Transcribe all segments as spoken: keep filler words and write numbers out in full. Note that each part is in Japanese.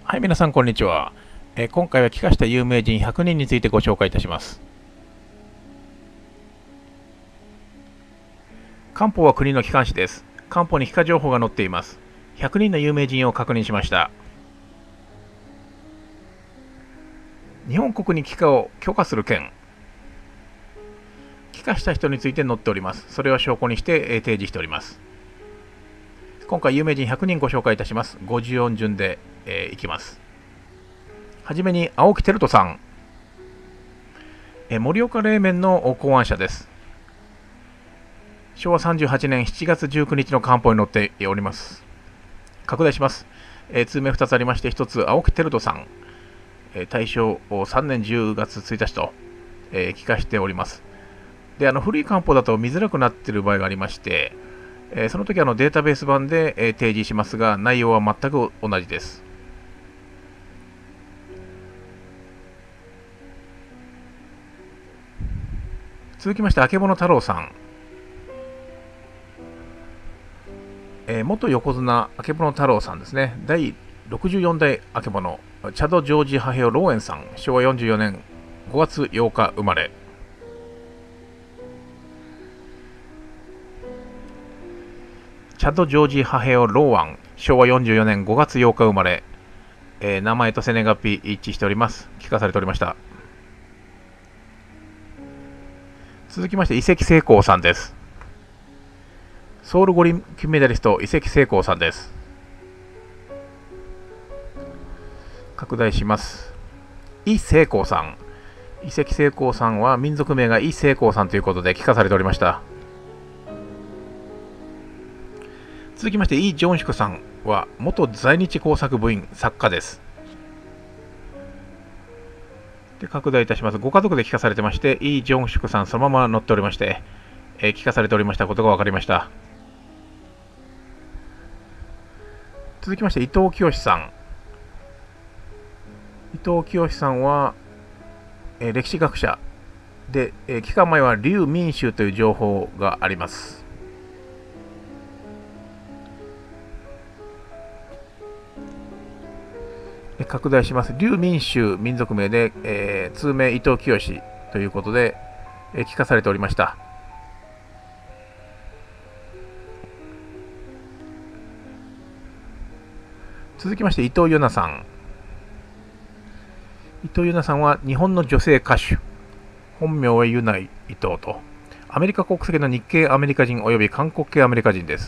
はい、皆さん、こんにちは。えー今回は帰化した有名人ひゃくにんについてご紹介いたします。官報は国の機関紙です。官報に帰化情報が載っています。ひゃくにんの有名人を確認しました。日本国に帰化を許可する件。帰化した人について載っております。それを証拠にしてえー提示しております。今回有名人ひゃくにんご紹介いたします。ごじゅうよん順で、えーいきます。はじめに青木輝人さん、えー盛岡冷麺の考案者です。しょうわさんじゅうはちねんしちがつじゅうくにちの官報に載っております。拡大します。えー通名ふたつありまして、ひとつ青木輝人さん、えー大正さんねんじゅうがつついたちと、えー帰化しております。で、あの古い官報だと見づらくなっている場合がありまして、えーその時あのデータベース版で、えー提示しますが、内容は全く同じです。続きまして、あけぼの太郎さん、えー元横綱あけぼの太郎さんですね。だいろくじゅうよん代あけぼの、チャド・ジョージ・ハヘオ・ローエンさん、しょうわよんじゅうよねんごがつようか生まれ。チャド・ジョージ・ハヘオ・ローアン、しょうわよんじゅうよねんごがつようか生まれ。えー名前と生年月日一致しております。聞かされておりました。続きまして、移籍成功さんです。ソウル五輪金メダリスト、移籍成功さんです。拡大します。イ・成功さん。移籍成功さんは民族名がイ・成功さんということで聞かされておりました。続きまして、イ・ジョンシクさんは元在日工作部員、作家です。で、拡大いたします。ご家族で聞かされてまして、イ・ジョンシクさんそのまま載っておりまして、えー聞かされておりましたことが分かりました。続きまして、伊藤清さん。伊藤清さんは、えー歴史学者で、えー期間前は劉民衆という情報があります。拡大します。劉民衆民族名で、えー通名伊藤清ということで、えー聞かされておりました。続きまして伊藤優奈さん。伊藤優奈さんは日本の女性歌手。本名は優奈伊藤と。アメリカ国籍の日系アメリカ人及び韓国系アメリカ人です。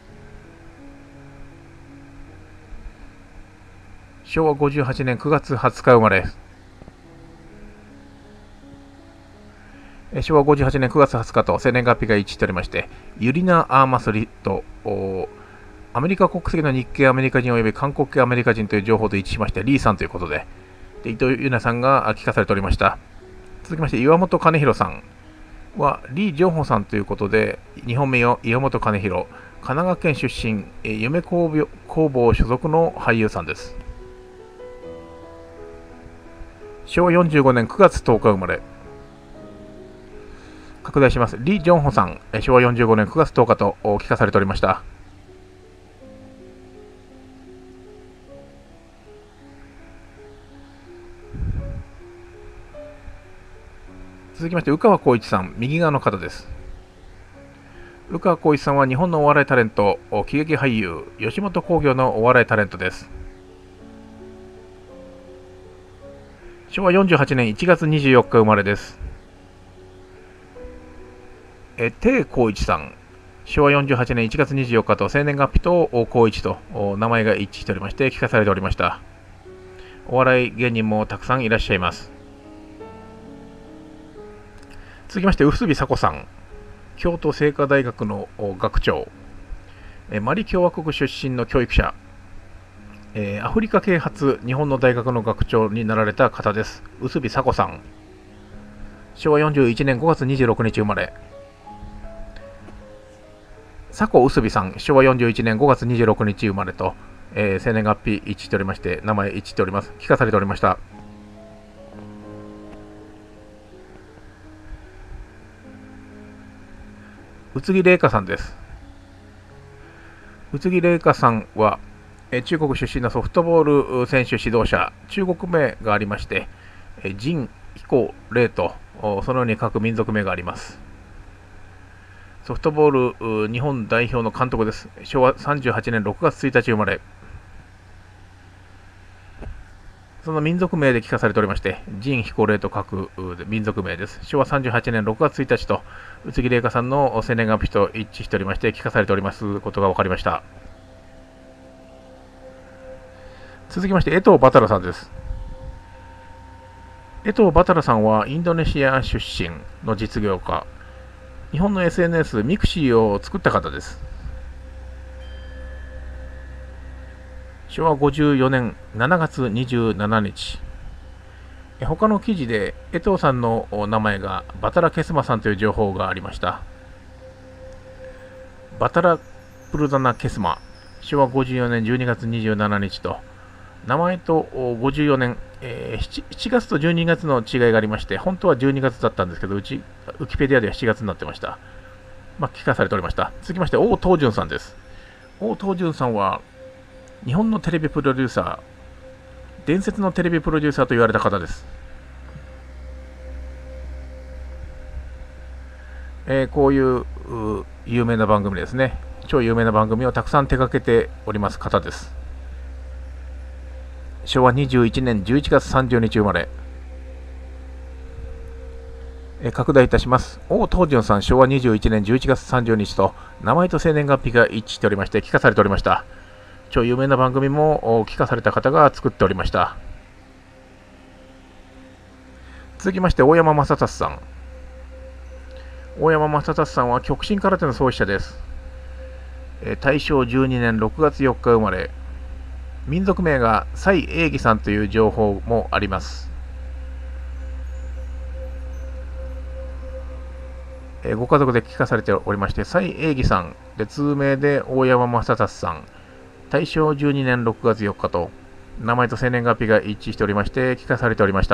しょうわごじゅうはちねんくがつはつか生まれ。しょうわごじゅうはちねんくがつはつかと生年月日が一致しておりまして、ユリナ・アーマスリとアメリカ国籍の日系アメリカ人及び韓国系アメリカ人という情報と一致しまして、リーさんということで、で伊藤優奈さんが聞かされておりました。続きまして、岩本兼弘さんはリー・ジョンホさんということで、日本名を岩本兼弘、神奈川県出身、夢工房所属の俳優さんです。しょうわよんじゅうごねんくがつとおか生まれ。拡大します。リ・ジョンホさん、しょうわよんじゅうごねんくがつとおかと聞かされておりました。続きまして、宇川浩一さん、右側の方です。宇川浩一さんは日本のお笑いタレント、喜劇俳優、吉本興業のお笑いタレントです。しょうわよんじゅうはちねんいちがつにじゅうよっか生まれです。え、鄭浩一さん、しょうわよんじゅうはちねんいちがつにじゅうよっかと生年月日と浩一と名前が一致しておりまして聞かされておりました。お笑い芸人もたくさんいらっしゃいます。続きまして、臼井佐子さん、京都精華大学の学長、マリ共和国出身の教育者、アフリカ系初日本の大学の学長になられた方です。臼井佐子さん、しょうわよんじゅういちねんごがつにじゅうろくにち生まれ。佐古臼井さん、しょうわよんじゅういちねんごがつにじゅうろくにち生まれと、えー、生年月日一致しておりまして、名前一致しております。聞かされておりました。宇津木麗華さんです。宇津木麗華さんは中国出身のソフトボール選手指導者、中国名がありまして、陳彦礼とそのように各民族名があります。ソフトボール日本代表の監督です。しょうわさんじゅうはちねんろくがつついたち生まれ。その民族名で聞かされておりまして、陳彦礼と書く民族名です。しょうわさんじゅうはちねんろくがつついたちと宇津木麗華さんの生年月日と一致しておりまして、聞かされておりますことが分かりました。続きまして江藤バタラさんです。江藤バタラさんはインドネシア出身の実業家、日本の エスエヌエス ミクシーを作った方です。しょうわごじゅうよねんしちがつにじゅうしちにち、他の記事で江藤さんの名前がバタラケスマさんという情報がありました。バタラプルダナケスマ、しょうわごじゅうよねんじゅうにがつにじゅうしちにちと、名前とごじゅうよねん、えー、しちがつとじゅうにがつの違いがありまして、本当はじゅうにがつだったんですけど、うちウィキペディアではしちがつになってました。まあ、聞かされておりました。続きまして、王東潤さんです。王東潤さんは、日本のテレビプロデューサー、伝説のテレビプロデューサーと言われた方です。えー、こういう有名な番組ですね。超有名な番組をたくさん手掛けております方です。しょうわにじゅういちねんじゅういちがつさんじゅうにち生まれ。え拡大いたします。王東潤さん、しょうわにじゅういちねんじゅういちがつさんじゅうにちと名前と生年月日が一致しておりまして、聞かされておりました。超有名な番組も聞かされた方が作っておりました。続きまして、大山正達さん。大山正達さんは極真空手の創始者です。え大正じゅうにねんろくがつよっか生まれ。民族名が蔡英義さんという情報もあります。えご家族で聞かされておりまして、蔡英義さんで通名で大山正達さん、大正じゅうにねんろくがつよっかと名前と生年月日が一致しておりまして聞かされておりました。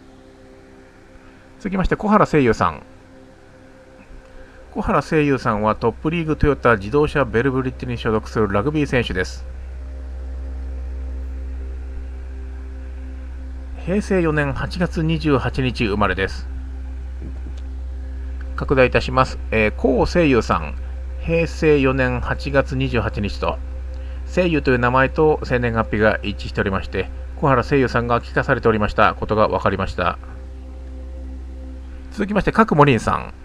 続きまして小原誠優さん。小原誠優さんはトップリーグトヨタ自動車ベルブリッジに所属するラグビー選手です。へいせいよねんはちがつにじゅうはちにち生まれです。拡大いたします。えー、高誠優さん、へいせいよねんはちがつにじゅうはちにちと、誠優という名前と生年月日が一致しておりまして、小原誠優さんが聞かされておりましたことが分かりました。続きまして、角モリンさん。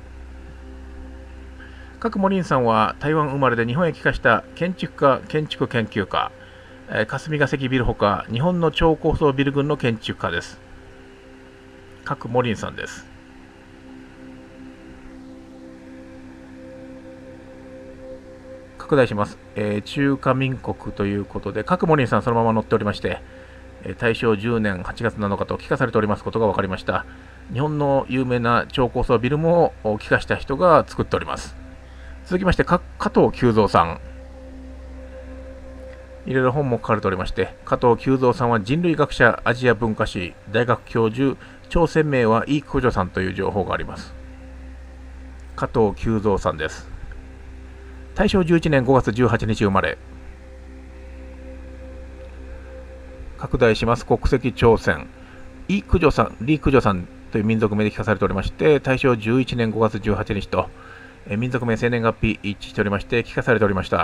角モリンさんは台湾生まれで日本へ帰化した建築家、建築研究家、霞が関ビルほか日本の超高層ビル群の建築家です。角モリンさんです。拡大します。えー、中華民国ということで、角モリンさんそのまま載っておりまして、大正じゅうねんはちがつなのかと聞かされておりますことが分かりました。日本の有名な超高層ビルも聞かした人が作っております。続きまして、加藤久蔵さん。いろいろ本も書かれておりまして、加藤久蔵さんは人類学者、アジア文化史、大学教授、朝鮮名はイ・クジョさんという情報があります。加藤久蔵さんです。大正じゅういちねんごがつじゅうはちにち生まれ。拡大します。国籍朝鮮。イ・クジョさん、リ・クジョさんという民族名で聞かされておりまして、大正じゅういちねんごがつじゅうはちにちと、え民族名、生年月日一致しておりまして、聞かされておりました。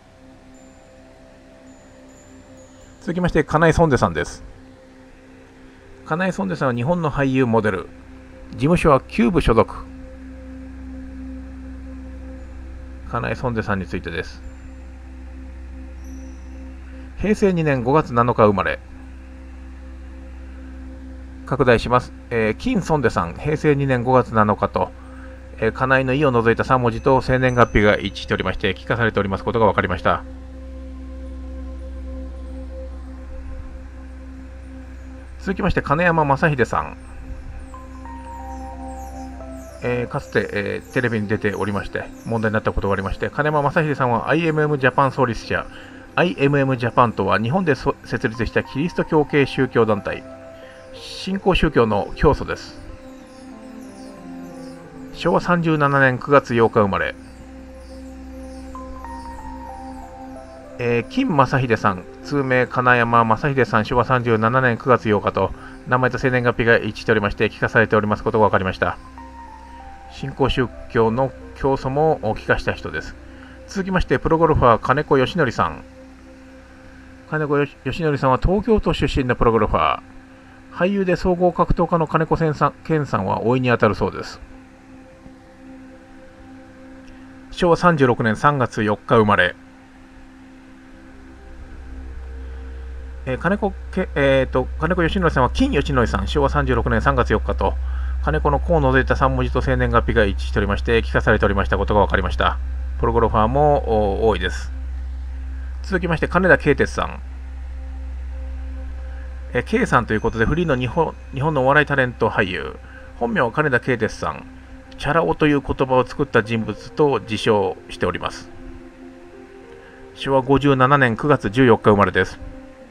続きまして、金井ソンデさんです。金井ソンデさんは日本の俳優モデル。事務所はキューブ所属。金井ソンデさんについてです。へいせいにねんごがつなのか生まれ。拡大します。えー、金ソンデさん、へいせいにねんごがつなのかと、えー、金井の意を除いたさんもじと生年月日が一致しておりまして、聞かされておりますことが分かりました。続きまして、金山正秀さん。えー、かつて、えー、テレビに出ておりまして、問題になったことがありまして、金山正秀さんは アイエムエム ジャパン創立者。アイエムエム ジャパンとは日本で設立したキリスト教系宗教団体、新興宗教の教祖です。しょうわさんじゅうななねんくがつようか生まれ。 えー、金正秀さん、通名金山正秀さん、しょうわさんじゅうななねんくがつようかと、名前と生年月日が一致しておりまして、聞かされておりますことが分かりました。新興宗教の教祖も聞かした人です。続きまして、プロゴルファー、金子義則さん。金子義則さんは東京都出身のプロゴルファー。俳優で総合格闘家の金子健さんは大いに当たるそうです。しょうわさんじゅうろくねんさんがつよっか生まれ。えー、金子け、えー、と金子義則さんは金義則さん、しょうわさんじゅうろくねんさんがつよっかと、金子の子を除いたさん文字と生年月日が一致しておりまして、聞かされておりましたことが分かりました。プロゴルファーも多いです。続きまして、金田圭哲さん。えー、K さんということで、フリーの日本日本のお笑いタレント俳優。本名は金田圭哲さん。チャラ男という言葉を作った人物と自称しております。しょうわごじゅうななねんくがつじゅうよっか生まれです。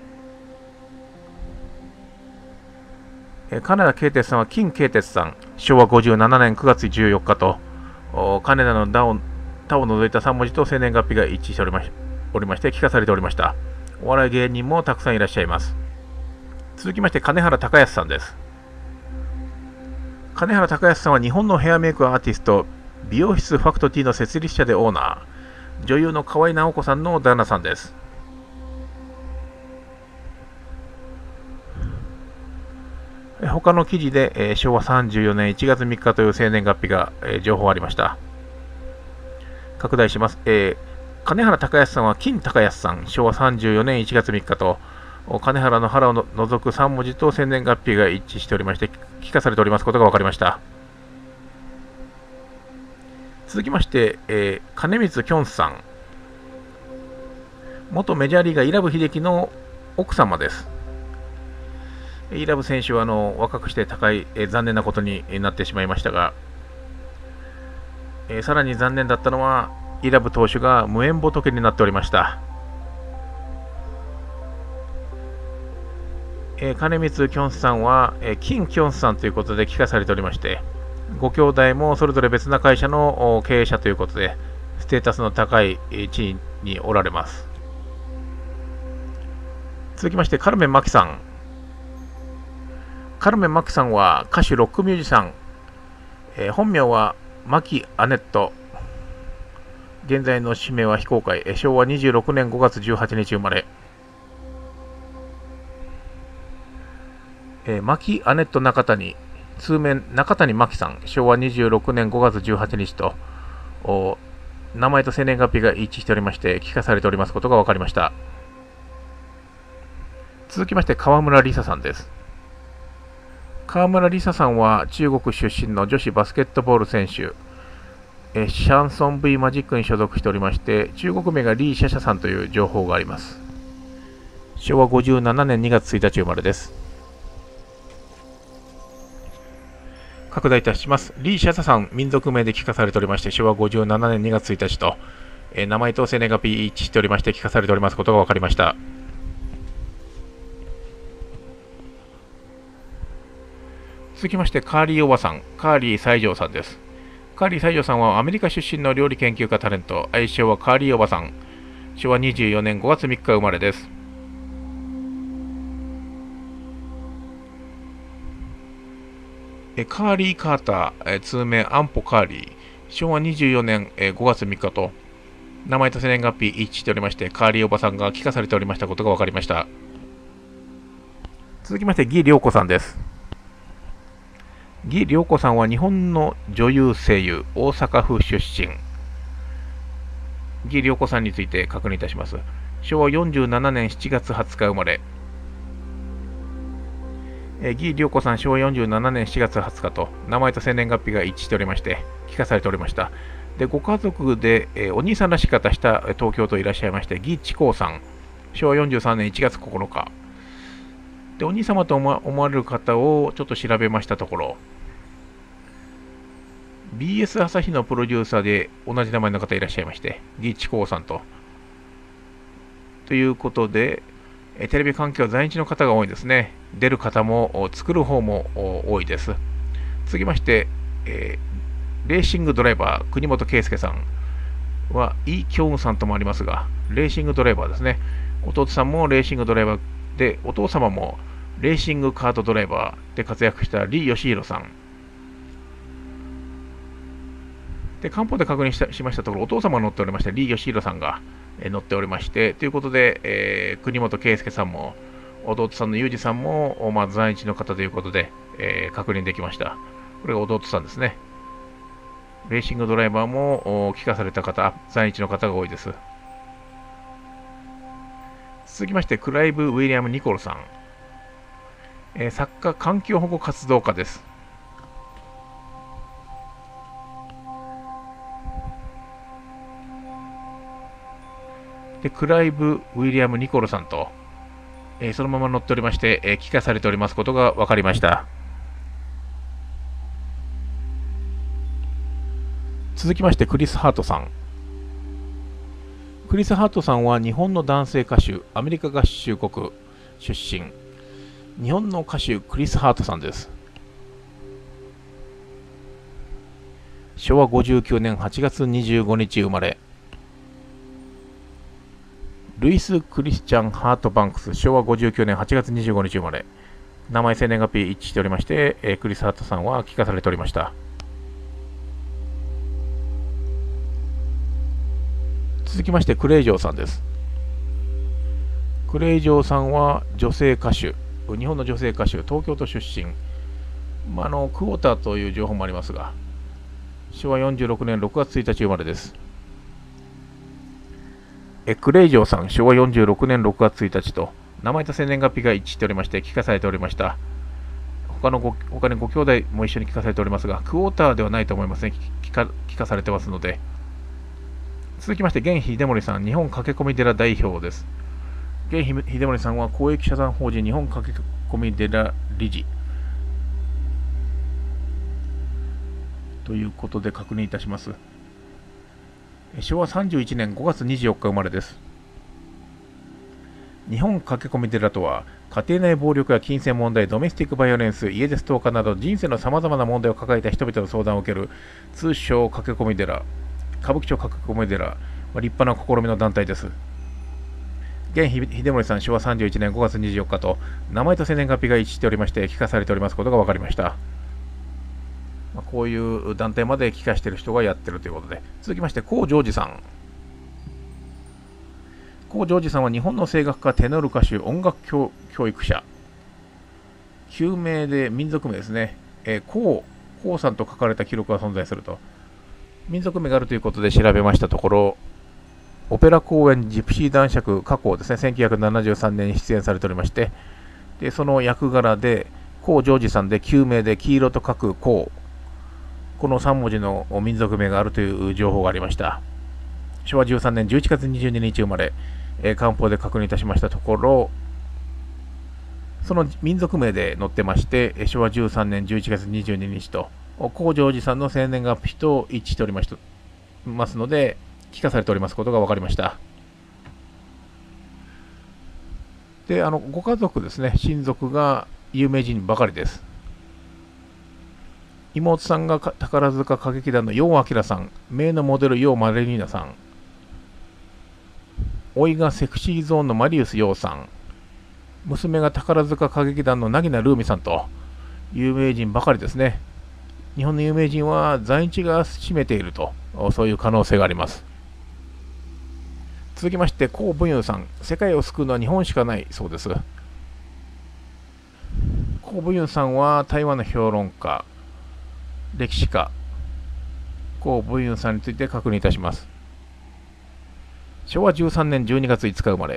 金田圭哲さんは金圭哲さん、しょうわごじゅうななねんくがつじゅうよっかと、金田の他を他を除いたさん文字と生年月日が一致しておりましおりまして聞かされておりました。お笑い芸人もたくさんいらっしゃいます。続きまして金原孝康さんです。金原孝康さんは日本のヘアメイクアーティスト、美容室ファクト T の設立者でオーナー、女優の河合直子さんの旦那さんです。他の記事で、えー、しょうわさんじゅうよねんいちがつみっかという生年月日が、えー、情報ありました。拡大します。えー、金原孝康さんは金孝康さん、しょうわさんじゅうよねんいちがつみっかと、金原の原をの除くさん文字と生年月日が一致しておりまして、聞かされておりますことが分かりました。続きまして、えー、金光きょんさん。元メジャーリーガー、伊良部秀樹の奥様です。伊良部選手はあの若くして高い、えー、残念なことになってしまいましたが、えー、さらに残念だったのは、伊良部投手が無縁仏になっておりました。えー、金光きょんさんは、えー、金きょんさんということで聞かされておりまして、ご兄弟もそれぞれ別な会社の経営者ということで、ステータスの高い地位におられます。続きまして、カルメン・マキさん。カルメン・マキさんは歌手、ロックミュージシャン。えー、本名はマキ・アネット。現在の氏名は非公開。しょうわにじゅうろくねんごがつじゅうはちにち生まれ。えー、マキ・アネット中谷。通名中谷真紀さん、しょうわにじゅうろくねんごがつじゅうはちにちと、名前と生年月日が一致しておりまして、聞かされておりますことが分かりました。続きまして、川村梨紗さんです。川村梨紗さんは中国出身の女子バスケットボール選手、えシャンソン V マジックに所属しておりまして、中国名がリー・シャシャさんという情報があります。しょうわごじゅうななねんにがつついたち生まれです。拡大いたします。リー・シャサさん、民族名で聞かされておりまして、しょうわごじゅうななねんにがつついたちと、えー、名前と生年月日一致しておりまして、聞かされておりますことが分かりました。続きまして、カーリーおばさん、カーリー西条さんです。カーリー西条さんはアメリカ出身の料理研究家タレント、愛称はカーリーおばさん、しょうわにじゅうよねんごがつみっか生まれです。カーリー・カーター、通名アンポ・カーリー、しょうわにじゅうよねんごがつみっかと、名前と生年月日一致しておりまして、カーリーおばさんが聞かされておりましたことが分かりました。続きまして、魏良子さんです。魏良子さんは日本の女優声優、大阪府出身。魏良子さんについて確認いたします。しょうわよんじゅうななねんしちがつはつか生まれ。魏良子さん、しょうわよんじゅうななねんしちがつはつかと、名前と生年月日が一致しておりまして、聞かされておりました。で、ご家族で、えー、お兄さんらしい方した東京都いらっしゃいまして、魏智光さん、しょうわよんじゅうさんねんいちがつここのか。で、お兄様と思われる方をちょっと調べましたところ、ビーエス 朝日のプロデューサーで同じ名前の方いらっしゃいまして、魏智光さんと。ということで、テレビ関係は在日の方が多いですね。出る方も作る方も多いです。続きまして、えー、レーシングドライバー、国本圭佑さん。 はイ・キョンウさんともありますが、レーシングドライバーですね。弟さんもレーシングドライバーで、お父様もレーシングカートドライバーで活躍した李義弘さん。で、官報で確認したしましたところ、お父様が乗っておりまして、李義弘さんが乗っておりまして、ということで、えー、国本圭佑さんも、弟さんの裕二さんも、まあ、在日の方ということで、えー、確認できました。これが弟さんですね。レーシングドライバーも帰化された方、在日の方が多いです。続きまして、クライブ・ウィリアム・ニコルさん。えー、作家、環境保護活動家です。で、クライブ・ウィリアム・ニコルさんと、えー、そのまま乗っておりまして、えー、帰化されておりますことが分かりました。続きまして、クリス・ハートさん。クリス・ハートさんは日本の男性歌手、アメリカ合衆国出身。日本の歌手、クリス・ハートさんです。しょうわごじゅうきゅうねんはちがつにじゅうごにち生まれ。ルイス・クリスチャン・ハートバンクス、しょうわごじゅうきゅうねんはちがつにじゅうごにち生まれ。名前、生年月日一致しておりまして、えー、クリス・ハートさんは帰化されておりました。続きまして、クレイジョーさんです。クレイジョーさんは女性歌手、日本の女性歌手、東京都出身。まあ、あのクォーターという情報もありますが、しょうわよんじゅうろくねんろくがつついたち生まれです。えクレイジョーさん、しょうわよんじゅうろくねんろくがつついたちと、名前と生年月日が一致しておりまして、帰化されておりました。他のご他にご兄弟も一緒に帰化されておりますが、クォーターではないと思いますね。帰化、帰化されてますので。続きまして、源秀盛さん、日本駆け込み寺代表です。源秀盛さんは公益社団法人日本駆け込み寺理事ということで確認いたします。しょうわさんじゅういちねんごがつにじゅうよっか生まれです。日本駆け込み寺とは、家庭内暴力や金銭問題、ドメスティックバイオレンス、家出ストーカーなど人生のさまざまな問題を抱えた人々の相談を受ける、通称駆け込み寺、歌舞伎町駆け込み寺、立派な試みの団体です。源秀盛さん、しょうわさんじゅういちねんごがつにじゅうよっかと、名前と生年月日が一致しておりまして、帰化されておりますことが分かりました。まあ、こういう団体まで帰化している人がやってるということで、続きまして、コウジョージさん。コウジョージさんは日本の声楽家、テノール歌手、音楽 教, 教育者。旧名で民族名ですね。えー、コウ、コウさんと書かれた記録が存在すると。民族名があるということで調べましたところ、オペラ公演ジプシー男爵過去ですね、せんきゅうひゃくななじゅうさんねんに出演されておりまして、でその役柄で、コウジョージさんで旧名で黄色と書くコウ、このさんもじの民族名があるという情報がありました。しょうわじゅうさんねんじゅういちがつにじゅうににち生まれ、えー、官報で確認いたしましたところ、その民族名で載ってまして、しょうわじゅうさんねんじゅういちがつにじゅうににちと、コウジョージさんの生年月日と一致しておりますので、帰化されておりますことが分かりました。で、あのご家族ですね、親族が有名人ばかりです。妹さんが宝塚歌劇団の楊明さん、姪のモデル楊マレリーナさん、甥がセクシーゾーンのマリウス楊さん、娘が宝塚歌劇団の凪名ルーミさんと、有名人ばかりですね。日本の有名人は在日が占めていると、そういう可能性があります。続きまして、コウ・ブユンさん、世界を救うのは日本しかないそうです。コウ・ブユンさんは台湾の評論家、歴史家、コウ・ブユンさんについて確認いたします。しょうわじゅうさんねんじゅうにがついつか生まれ。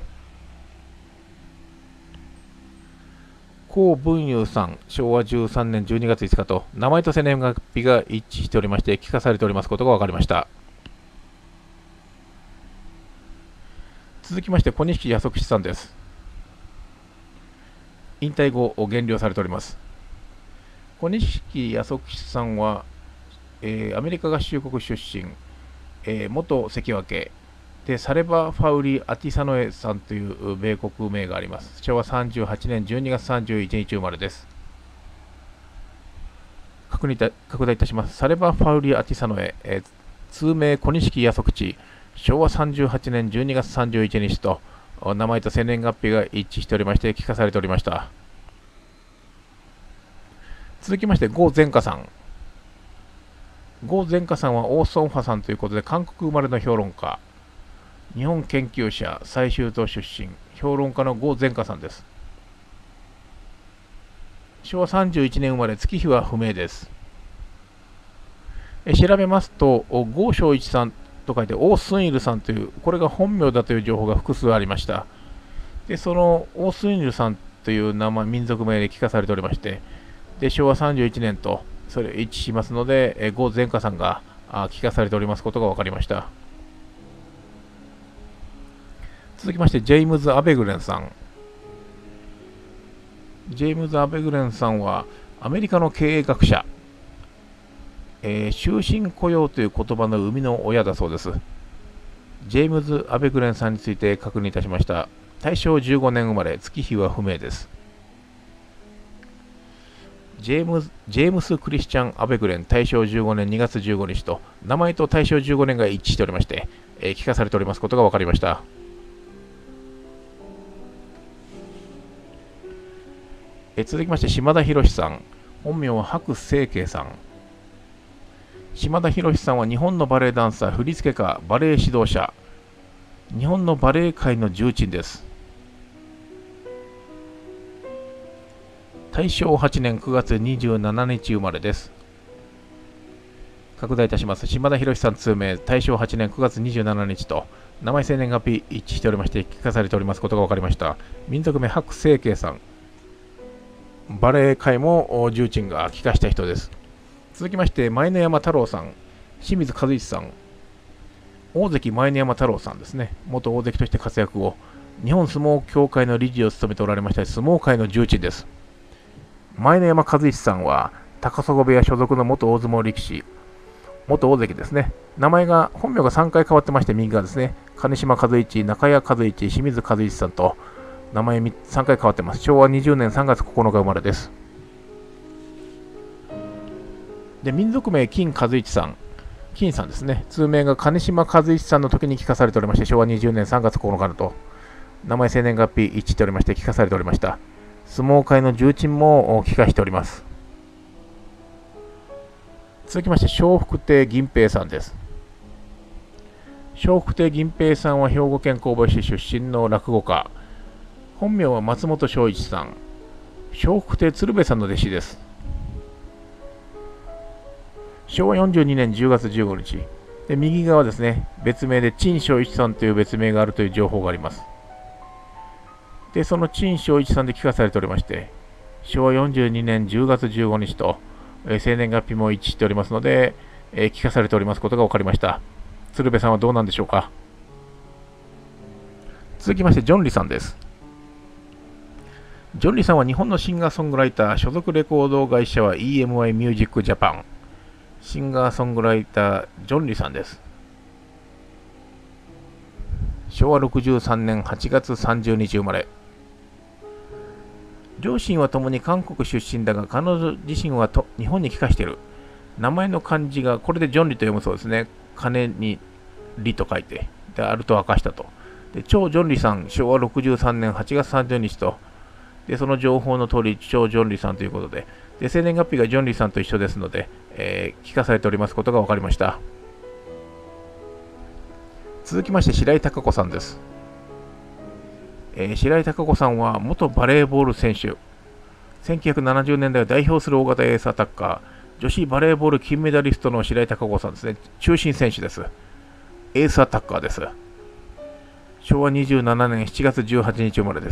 コウ・ブユンさん、しょうわじゅうさんねんじゅうにがついつかと、名前と生年月日が一致しておりまして、帰化されておりますことが分かりました。続きまして、小西康吉さんです。引退後、減量されております。小西康吉さんは、えー、アメリカ合衆国出身、えー、元関脇で、サレバ・ファウリ・アティサノエさんという米国名があります。しょうわさんじゅうはちねんじゅうにがつさんじゅういちにち生まれです。確認いた拡大いたします。サレバ・ファウリ・アティサノエ、えー、通名小西康吉、 しょうわさんじゅうはちねんじゅうにがつさんじゅういちにちと名前と生年月日が一致しておりまして聞かされておりました。続きまして呉前科さん。呉前科さんはオーソンファさんということで韓国生まれの評論家、日本研究者最終島出身、評論家の呉前科さんです。しょうわさんじゅういちねん生まれ、月日は不明です。え調べますと、郷正一さんと書いて、オー・スンイルさんという、これが本名だという情報が複数ありました。で、そのオー・スンイルさんという名前、民族名で聞かされておりまして、で、しょうわさんじゅういちねんとそれ一致しますので、え郷前科さんが聞かされておりますことが分かりました。続きまして、ジェームズ・アベグレンさん。ジェームズ・アベグレンさんはアメリカの経営学者、えー、終身雇用という言葉の生みの親だそうです。ジェームズ・アベグレンさんについて確認いたしました。大正じゅうごねん生まれ、月日は不明です。ジェームズ・ジェームス・クリスチャン・アベグレン、大正じゅうごねんにがつじゅうごにちと、名前と大正じゅうごねんが一致しておりまして、えー、聞かされておりますことが分かりました。えー、続きまして、島田博さん。本名は白清慶さん。島田博さんは日本のバレエダンサー、振付家、バレエ指導者、日本のバレエ界の重鎮です。大正はちねんくがつにじゅうしちにち生まれです。拡大いたします。島田博さん通名、大正はちねんくがつにじゅうしちにちと、名前生年月日一致しておりまして、聞かされておりますことが分かりました。民族名、白清慶さん。バレエ界も重鎮が帰化した人です。続きまして、前野山太郎さん、清水和一さん、大関前野山太郎さんですね、元大関として活躍を、日本相撲協会の理事を務めておられました相撲界の重鎮です。前野山和一さんは、高砂部屋所属の元大相撲力士、元大関ですね。名前が、本名がさんかい変わってまして、右がですね、金島和一、中谷和一、清水和一さんと、名前さんかい変わってます。しょうわにじゅうねんさんがつここのか生まれです。で、民族名、金和一さん。金さんですね。通名が金島和一さんの時に聞かされておりまして、しょうわにじゅうねんさんがつここのかと、名前、生年月日一致しておりまして、聞かされておりました。相撲界の重鎮も聞かしております。続きまして、笑福亭銀平さんです。笑福亭銀平さんは兵庫県神戸市出身の落語家。本名は松本正一さん。笑福亭鶴瓶さんの弟子です。しょうわよんじゅうにねんじゅうがつじゅうごにち。で、右側ですね、別名で陳正一さんという別名があるという情報があります。で、その陳正一さんで聞かされておりまして、しょうわよんじゅうにねんじゅうがつじゅうごにちと、えー、生年月日も一致しておりますので、えー、聞かされておりますことが分かりました。鶴瓶さんはどうなんでしょうか。続きまして、ジョンリさんです。ジョンリさんは日本のシンガーソングライター、所属レコード会社は イーエムアイ ミュージックジャパン。シンガーソングライター、ジョンリさんです。しょうわろくじゅうさんねんはちがつさんじゅうにち生まれ。両親はともに韓国出身だが、彼女自身はと日本に帰化している。名前の漢字が、これでジョンリと読むそうですね。金にリと書いて、であると明かしたと。で、超ジョンリさん、しょうわろくじゅうさんねんはちがつさんじゅうにちと、でその情報の通り、超ジョンリさんということで、で生年月日がジョンリさんと一緒ですので、えー、聞かされておりますことが分かりました。続きまして、白井貴子さんです。えー、白井貴子さんは元バレーボール選手。せんきゅうひゃくななじゅうねんだいを代表する大型エースアタッカー、女子バレーボール金メダリストの白井貴子さんですね。中心選手です。エースアタッカーです。しょうわにじゅうななねんしちがつじゅうはちにち生まれです。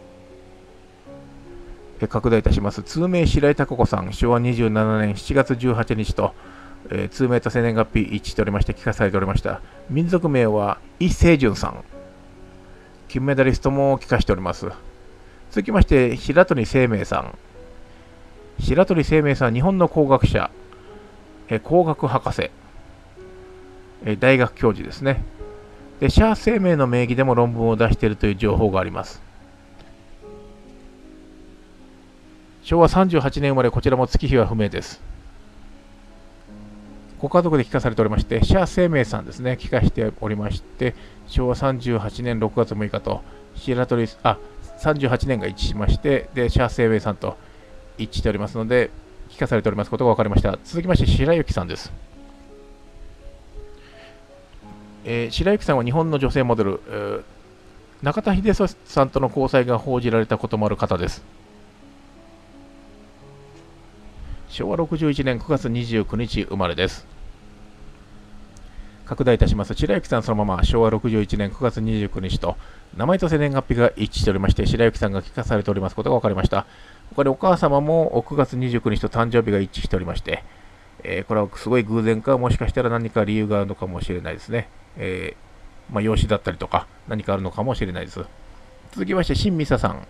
拡大いたします。通名白井貴子さん、しょうわにじゅうななねんしちがつじゅうはちにちと、えー、通名と生年月日一致しておりまして聞かされておりました。民族名はイ・セイジュンさん。金メダリストも聞かしております。続きまして、白鳥生命さん。白鳥生命さんは日本の工学者、えー、工学博士、えー、大学教授ですね。で、シャー生命の名義でも論文を出しているという情報があります。しょうわさんじゅうはちねん生まれ、こちらも月日は不明です。 ご家族で聞かされておりまして、シャア生命さんですね、聞かしておりまして、しょうわさんじゅうはちねんろくがつむいかと、白鳥、あ、さんじゅうはちねんが一致しまして、で、シャア生命さんと一致しておりますので、聞かされておりますことが分かりました。続きまして、白雪さんです。えー、白雪さんは日本の女性モデル、えー、中田秀俊さんとの交際が報じられたこともある方です。しょうわろくじゅういちねんくがつにじゅうくにち生まれです。拡大いたします。白雪さんそのまましょうわろくじゅういちねんくがつにじゅうくにちと名前と生年月日が一致しておりまして、白雪さんが聞かされておりますことが分かりました。他にお母様もくがつにじゅうくにちと誕生日が一致しておりまして、えー、これはすごい偶然か、もしかしたら何か理由があるのかもしれないですね。えー、まあ、養子だったりとか何かあるのかもしれないです。続きまして、新美沙さん。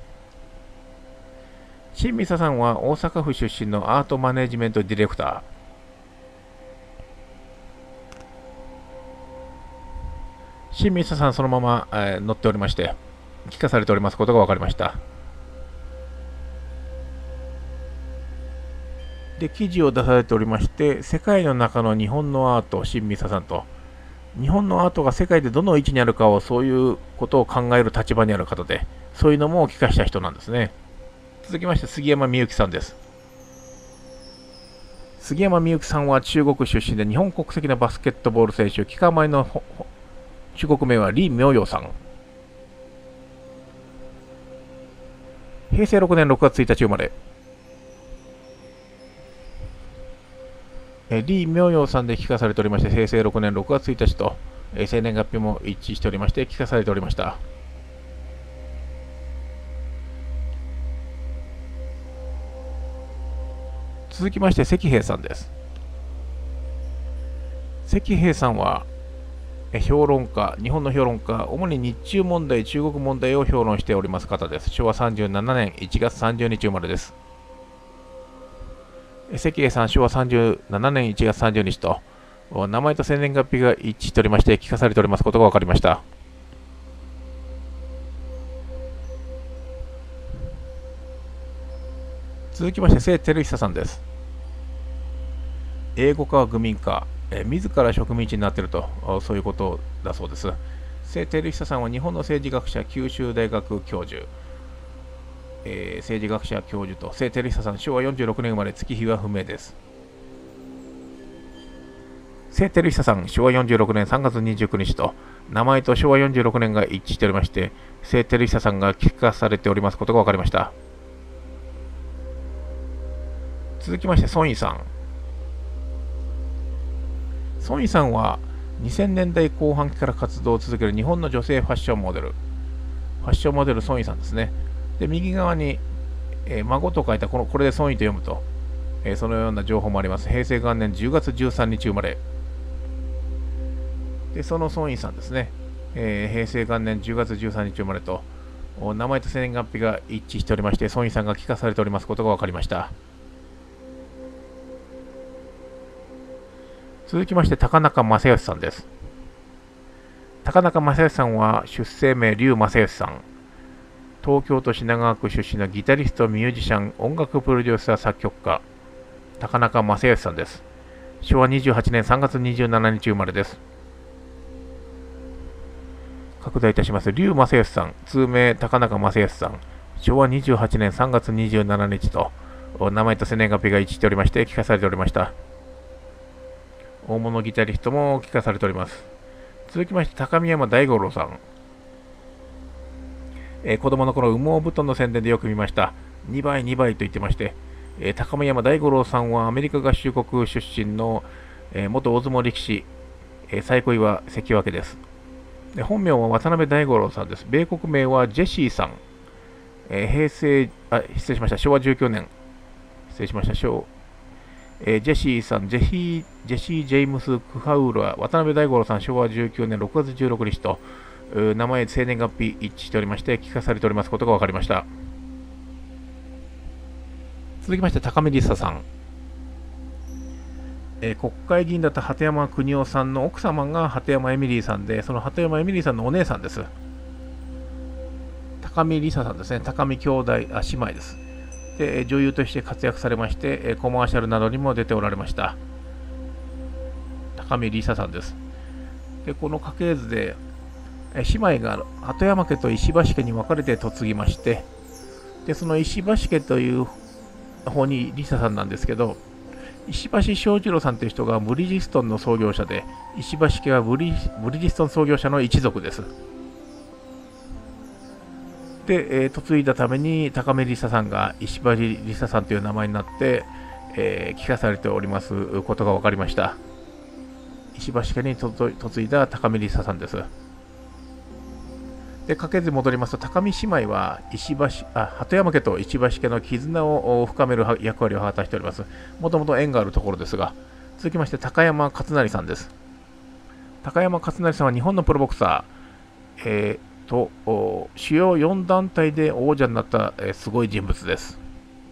新美沙さんは大阪府出身のアートマネジメントディレクター。新美沙さんそのまま、えー、乗っておりまして、聞かされておりますことが分かりました。で、記事を出されておりまして、世界の中の日本のアート、新美沙さんと、日本のアートが世界でどの位置にあるかを、そういうことを考える立場にある方で、そういうのも聞かした人なんですね。続きまして、杉山みゆきさんです。杉山みゆきさんは中国出身で日本国籍のバスケットボール選手、期間前の中国名は李明陽さん。へいせいろくねんろくがつついたち生まれ。李明陽さんで聞かされておりまして、へいせいろくねんろくがつついたちと、えー、生年月日も一致しておりまして、聞かされておりました。続きまして、石平さんです。石平さんは、評論家、日本の評論家、主に日中問題、中国問題を評論しております方です。しょうわさんじゅうななねんいちがつさんじゅうにち生まれです。石平さん、しょうわさんじゅうななねんいちがつさんじゅうにちと、名前と生年月日が一致しておりまして、聞かされておりますことが分かりました。続きまして、聖照久さんです。英語か愚民か、えー、自ら植民地になっていると、そういうことだそうです。聖照久さんは日本の政治学者、九州大学教授、えー、政治学者教授と、聖照久さん、しょうわよんじゅうろくねん生まれ、月日は不明です。聖照久さん、しょうわよんじゅうろくねんさんがつにじゅうくにちと、名前としょうわよんじゅうろくねんが一致しておりまして、聖照久さんが聞かされておりますことが分かりました。続きまして、孫イさん。孫イさんはにせんねんだいこう半期から活動を続ける日本の女性ファッションモデル。ファッションモデル孫イさんですね。で、右側に、えー、孫と書いたこの、これで孫イと読むと、えー、そのような情報もあります。へいせいがんねんじゅうがつじゅうさんにち生まれ。で、その孫イさんですね。えー、へいせいがんねんじゅうがつじゅうさんにち生まれと、名前と生年月日が一致しておりまして、孫イさんが聞かされておりますことが分かりました。続きまして、高中正義さんです。高中正義さんは出生名、劉正義さん。東京都品川区出身のギタリスト、ミュージシャン、音楽プロデューサー、作曲家、高中正義さんです。しょうわにじゅうはちねんさんがつにじゅうしちにち生まれです。拡大いたします。劉正義さん、通名高中正義さん。しょうわにじゅうはちねんさんがつにじゅうしちにちと、名前と生年月日が一致しておりまして、聞かされておりました。大物ギタリストも聞かされております。続きまして、高見山大五郎さん。えー、子供の頃、羽毛布団の宣伝でよく見ました。にばい、にばいと言ってまして、えー、高見山大五郎さんはアメリカ合衆国出身の、えー、元大相撲力士、えー、最高位は関脇です。で、本名は渡辺大五郎さんです。米国名はジェシーさん。えー、平成、あ、失礼しました。しょうわじゅうきゅうねん。失礼しました。昭えー、ジェシーさん、ジェヒー、ジェシー・ジェイムス・クハウラ、渡辺大五郎さん、しょうわじゅうきゅうねんろくがつじゅうろくにちと、名前、生年月日一致しておりまして、聞かされておりますことが分かりました。続きまして、高見理沙さん。えー、国会議員だった鳩山邦夫さんの奥様が鳩山エミリーさんで、その鳩山エミリーさんのお姉さんです。高見理沙さんですね。高見兄弟、あ、姉妹です。で、女優として活躍されまして、コマーシャルなどにも出ておられました。 高見梨沙さんです。でこの家系図で姉妹が鳩山家と石橋家に分かれて嫁ぎまして、でその石橋家という方に梨沙さんなんですけど、石橋正次郎さんという人がブリヂストンの創業者で、石橋家はブリブリヂストン創業者の一族です。で、えー、嫁いだために高見梨沙さんが石橋梨沙さんという名前になって、えー、聞かされておりますことが分かりました。石橋家に嫁いだ高見梨沙さんです。で家系図に戻りますと、高見姉妹は石橋あ鳩山家と石橋家の絆を深める役割を果たしております。もともと縁があるところですが、続きまして高山勝成さんです。高山勝成さんは日本のプロボクサー、えー、と主要よん団体で王者になった、えー、すごい人物です。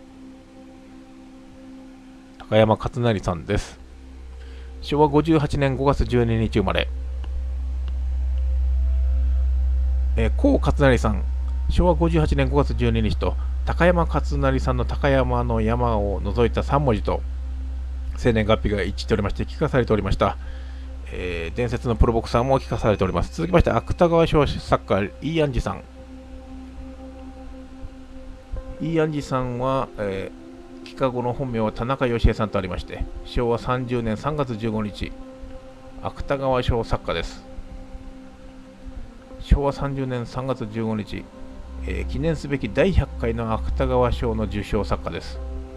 高山勝成さんです。しょうわごじゅうはちねんごがつじゅうににち生まれ。えー、高勝成さん、しょうわごじゅうはちねんごがつじゅうににちと、高山勝成さんの高山の山を除いたさん文字と、生年月日が一致しておりまして、聞かされておりました。えー、伝説のプロボクサーも聞かされております。続きまして、芥川賞作家、イー・アンジさん。イー・アンジさんは、えー、帰化後の本名は田中義恵さんとありまして、しょうわさんじゅうねんさんがつじゅうごにち、芥川賞作家です。しょうわさんじゅうねんさんがつじゅうごにち、えー、記念すべきだいひゃっかいの芥川賞の受賞作家です。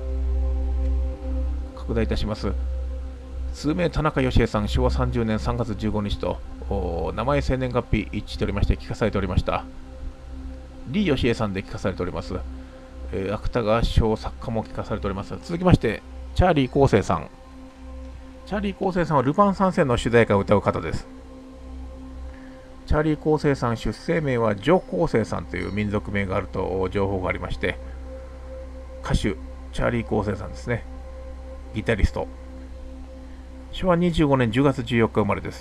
拡大いたします。数名田中義恵さん、しょうわさんじゅうねんさんがつじゅうごにちと、名前、生年月日一致しておりまして、聞かされておりました。李義恵さんで聞かされております。えー、芥川賞作家も聞かされております。続きまして、チャーリー昴生さん。チャーリー昴生さんはルパン三世の主題歌を歌う方です。チャーリー昴生さん、出生名はジョ昴生さんという民族名があると情報がありまして、歌手、チャーリー昴生さんですね。ギタリスト。しょうわにじゅうごねんじゅうがつじゅうよっか生まれです。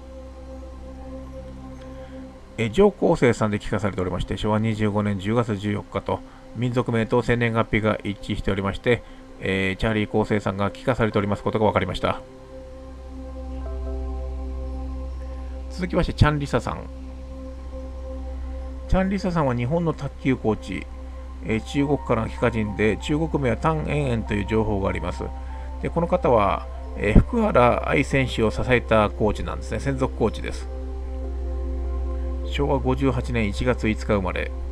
えジョ昴生さんで聞かされておりまして、しょうわにじゅうごねんじゅうがつじゅうよっかと、民族名と生年月日が一致しておりまして、えー、チャーリー昴生さんが聞かされておりますことが分かりました。続きまして、チャン・リサさん。チャン・リサさんは日本の卓球コーチ、えー、中国からの帰化人で、中国名はタン・エンエンという情報があります。でこの方は、えー、福原愛選手を支えたコーチなんですね。専属コーチです。しょうわごじゅうはちねんいちがついつか生まれ。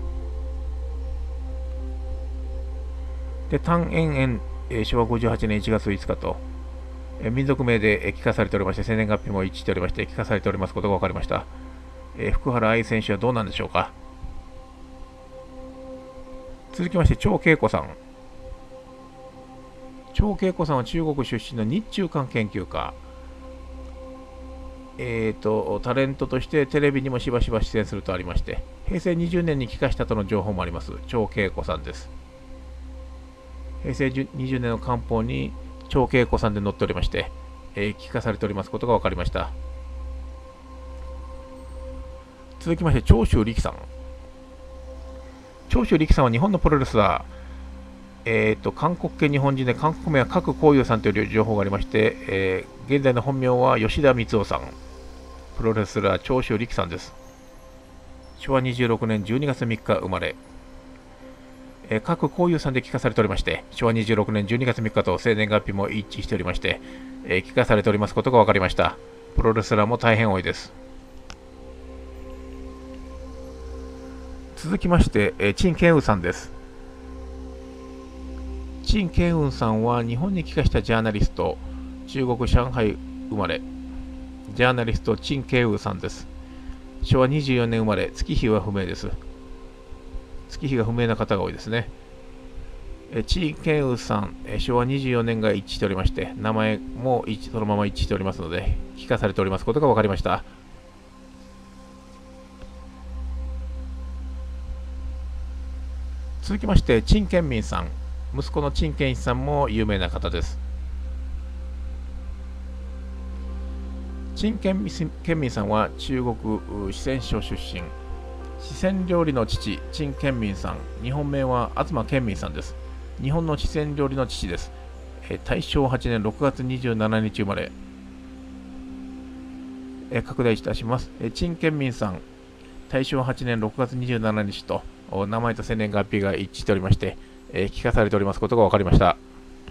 で、タン・エンエン、えー、しょうわごじゅうはちねんいちがついつかと、えー、民族名で、えー、聞かされておりまして、生年月日も一致しておりまして、聞かされておりますことが分かりました。えー、福原愛選手はどうなんでしょうか。続きまして、張恵子さん。張恵子さんは中国出身の日中韓研究家。えーと、タレントとしてテレビにもしばしば出演するとありまして、へいせいにじゅうねんに帰化したとの情報もあります。張恵子さんです。へいせいにじゅうねんの官報に張恵子さんで載っておりまして、えー、帰化されておりますことが分かりました。続きまして、長州力さん。長州力さんは日本のプロレスラー。えーと、韓国系日本人で、韓国名は郭光雄さんという情報がありまして、えー、現在の本名は吉田光夫さん。プロレスラー、長州力さんです。しょうわにじゅうろくねんじゅうにがつみっか生まれ。えー、郭光雄さんで聞かされておりまして、しょうわにじゅうろくねんじゅうにがつみっかと生年月日も一致しておりまして、えー、聞かされておりますことが分かりました。プロレスラーも大変多いです。続きまして、えー、陳建宇さんです。陳建雲さんは日本に帰化したジャーナリスト、中国・上海生まれ、ジャーナリスト陳建雲さんです。しょうわにじゅうよねん生まれ、月日は不明です。月日が不明な方が多いですね。陳建雲さん、しょうわにじゅうよねんが一致しておりまして、名前も一そのまま一致しておりますので、聞かされておりますことが分かりました。続きまして、陳建民さん。息子の陳建一さんも有名な方です。陳建民さんは中国四川省出身。四川料理の父、陳建民さん。日本名は東建民さんです。日本の四川料理の父です。大正はちねんろくがつにじゅうしちにち生まれ。 えー、拡大いたします。えー、陳建民さん、大正はちねんろくがつにじゅうしちにちと名前と生年月日が一致しておりまして、えー、聞かされておりますことが分かりました。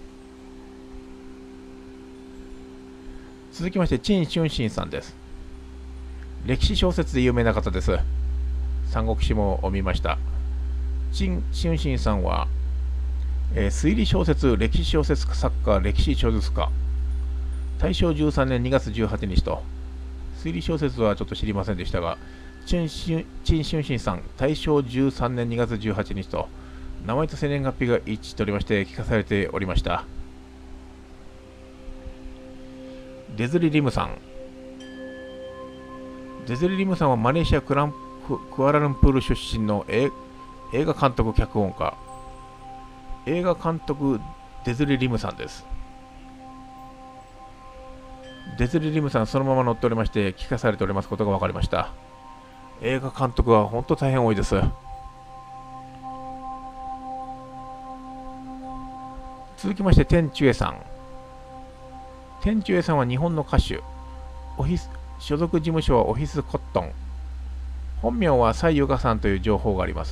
続きまして、陳春心さんです。歴史小説で有名な方です。三国志も見ました。陳春心さんは、えー、推理小説、歴史小説作家、歴史小説家、大正じゅうさんねんにがつじゅうはちにちと、推理小説はちょっと知りませんでしたが、陳春心さん、大正じゅうさんねんにがつじゅうはちにちと、名前と生年月日が一致しておりまして、聞かされておりました。デズリ・リムさん。デズリ・リムさんはマレーシアクランプクアラルンプール出身の映画監督、脚本家。映画監督、デズリ・リムさんです。デズリ・リムさん、そのまま乗っておりまして、聞かされておりますことが分かりました。映画監督は本当大変多いです。続きまして、天中江さん。天中江さんは日本の歌手。オフィス所属事務所はオフィスコットン。本名は蔡由香さんという情報があります。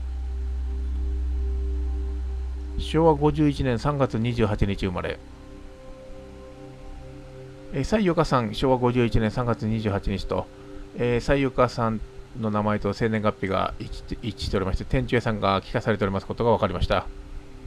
しょうわごじゅういちねんさんがつにじゅうはちにち生まれ。蔡由香さん、しょうわごじゅういちねんさんがつにじゅうはちにちと、蔡由香さんの名前と生年月日が一致しておりまして、天中江さんが聞かされておりますことが分かりました。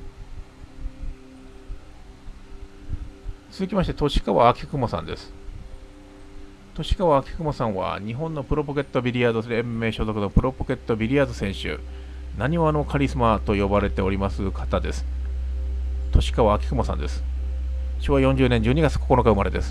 続きまして、年川明雲さんです。年川明雲さんは日本のプロポケットビリヤード連盟所属のプロポケットビリヤード選手、なにわのカリスマと呼ばれております方です。年川明雲さんです。しょうわよんじゅうねんじゅうにがつここのか生まれです。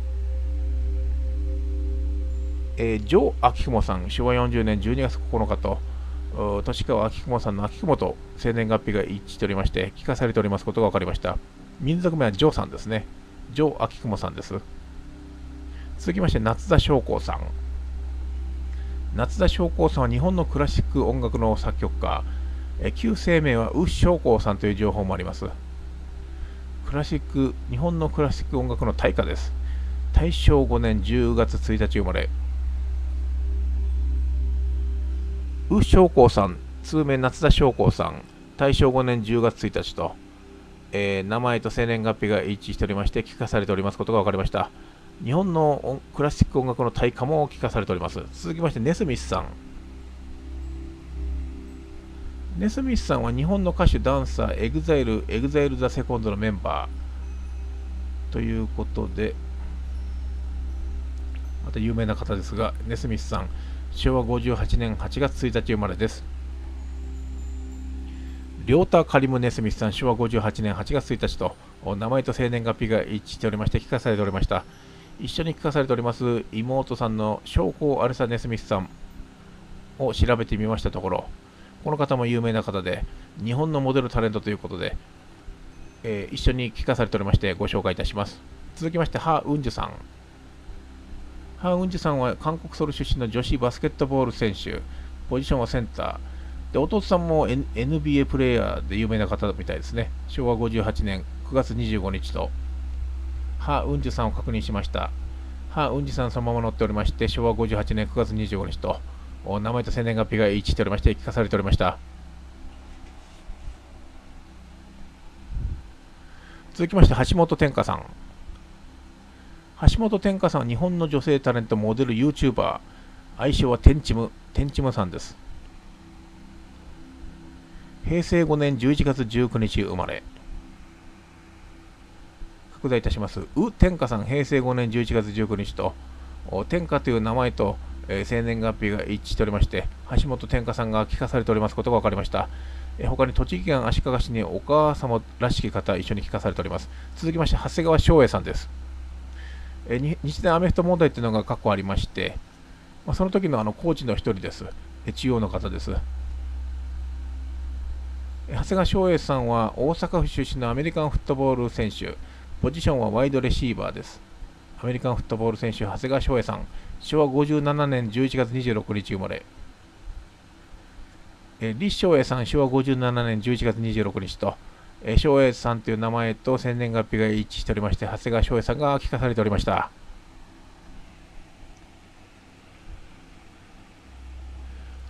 えー、ジョー・明雲さん、しょうわよんじゅうねんじゅうにがつここのかと、年川明雲さんの明雲と生年月日が一致しておりまして、聞かされておりますことが分かりました。民族名はジョーさんですね。ジョー・明雲さんです。続きまして、夏田将校さん。夏田将校さんは日本のクラシック音楽の作曲家。え旧姓名はウ・将校さんという情報もあります。クラシック、日本のクラシック音楽の大家です。大正ごねんじゅうがつついたち生まれ。ウ・将校さん、通名夏田将校さん、大正ごねんじゅうがつついたちと、えー、名前と生年月日が一致しておりまして、聞かされておりますことが分かりました。日本のクラシック音楽の大家も聞かされております。続きまして、ネスミスさん。ネスミスさんは日本の歌手、ダンサー、エグザイル、エグザイルザセコンドのメンバーということで、また有名な方ですが、ネスミスさん、しょうわごじゅうはちねんはちがつついたち生まれです。リョータ・カリム・ネスミスさん、しょうわごじゅうはちねんはちがつついたちと、名前と生年月日が一致しておりまして、聞かされておりました。一緒に聞かされております妹さんの将校アルサ・ネスミスさんを調べてみましたところ、この方も有名な方で、日本のモデルタレントということで、えー、一緒に聞かされておりまして、ご紹介いたします。続きまして、ハ・ウンジュさん。ハ・ウンジュさんは韓国ソウル出身の女子バスケットボール選手、ポジションはセンター。で、弟さんも エヌビーエー プレーヤーで有名な方みたいですね。しょうわごじゅうはちねんくがつにじゅうごにちと、ハ・ウンジュさんを確認しました。ハ・ウンジュさんそのまま載っておりまして、しょうわごじゅうはちねんくがつにじゅうごにちと、名前と生年月日が一致しておりまして、聞かされておりました。続きまして、橋本天香さん。橋本天香さんは日本の女性タレント、モデル、YouTuber、愛称はテンチム、テンチムさんです。へいせいごねんじゅういちがつじゅうくにち生まれ。拡大いたします。ウ・天香さん、へいせいごねんじゅういちがつじゅうくにちと、天香という名前と、えー、生年月日が一致しておりまして、橋本天香さんが聞かされておりますことが分かりました。えー、他に栃木県足利市にお母様らしき方、一緒に聞かされております。続きまして、長谷川翔英さんです。えー、日大アメフト問題というのが過去ありまして、まあ、その時のあのコーチの一人です。えー、中央の方です。えー、長谷川翔英さんは大阪府出身のアメリカンフットボール選手、ポジションはワイドレシーバーです。アメリカンフットボール選手、長谷川翔英さん、しょうわごじゅうななねんじゅういちがつにじゅうろくにち生まれ。え李翔英さん、しょうわごじゅうななねんじゅういちがつにじゅうろくにちと、え翔英さんという名前と生年月日が一致しておりまして、長谷川翔英さんが聞かされておりました。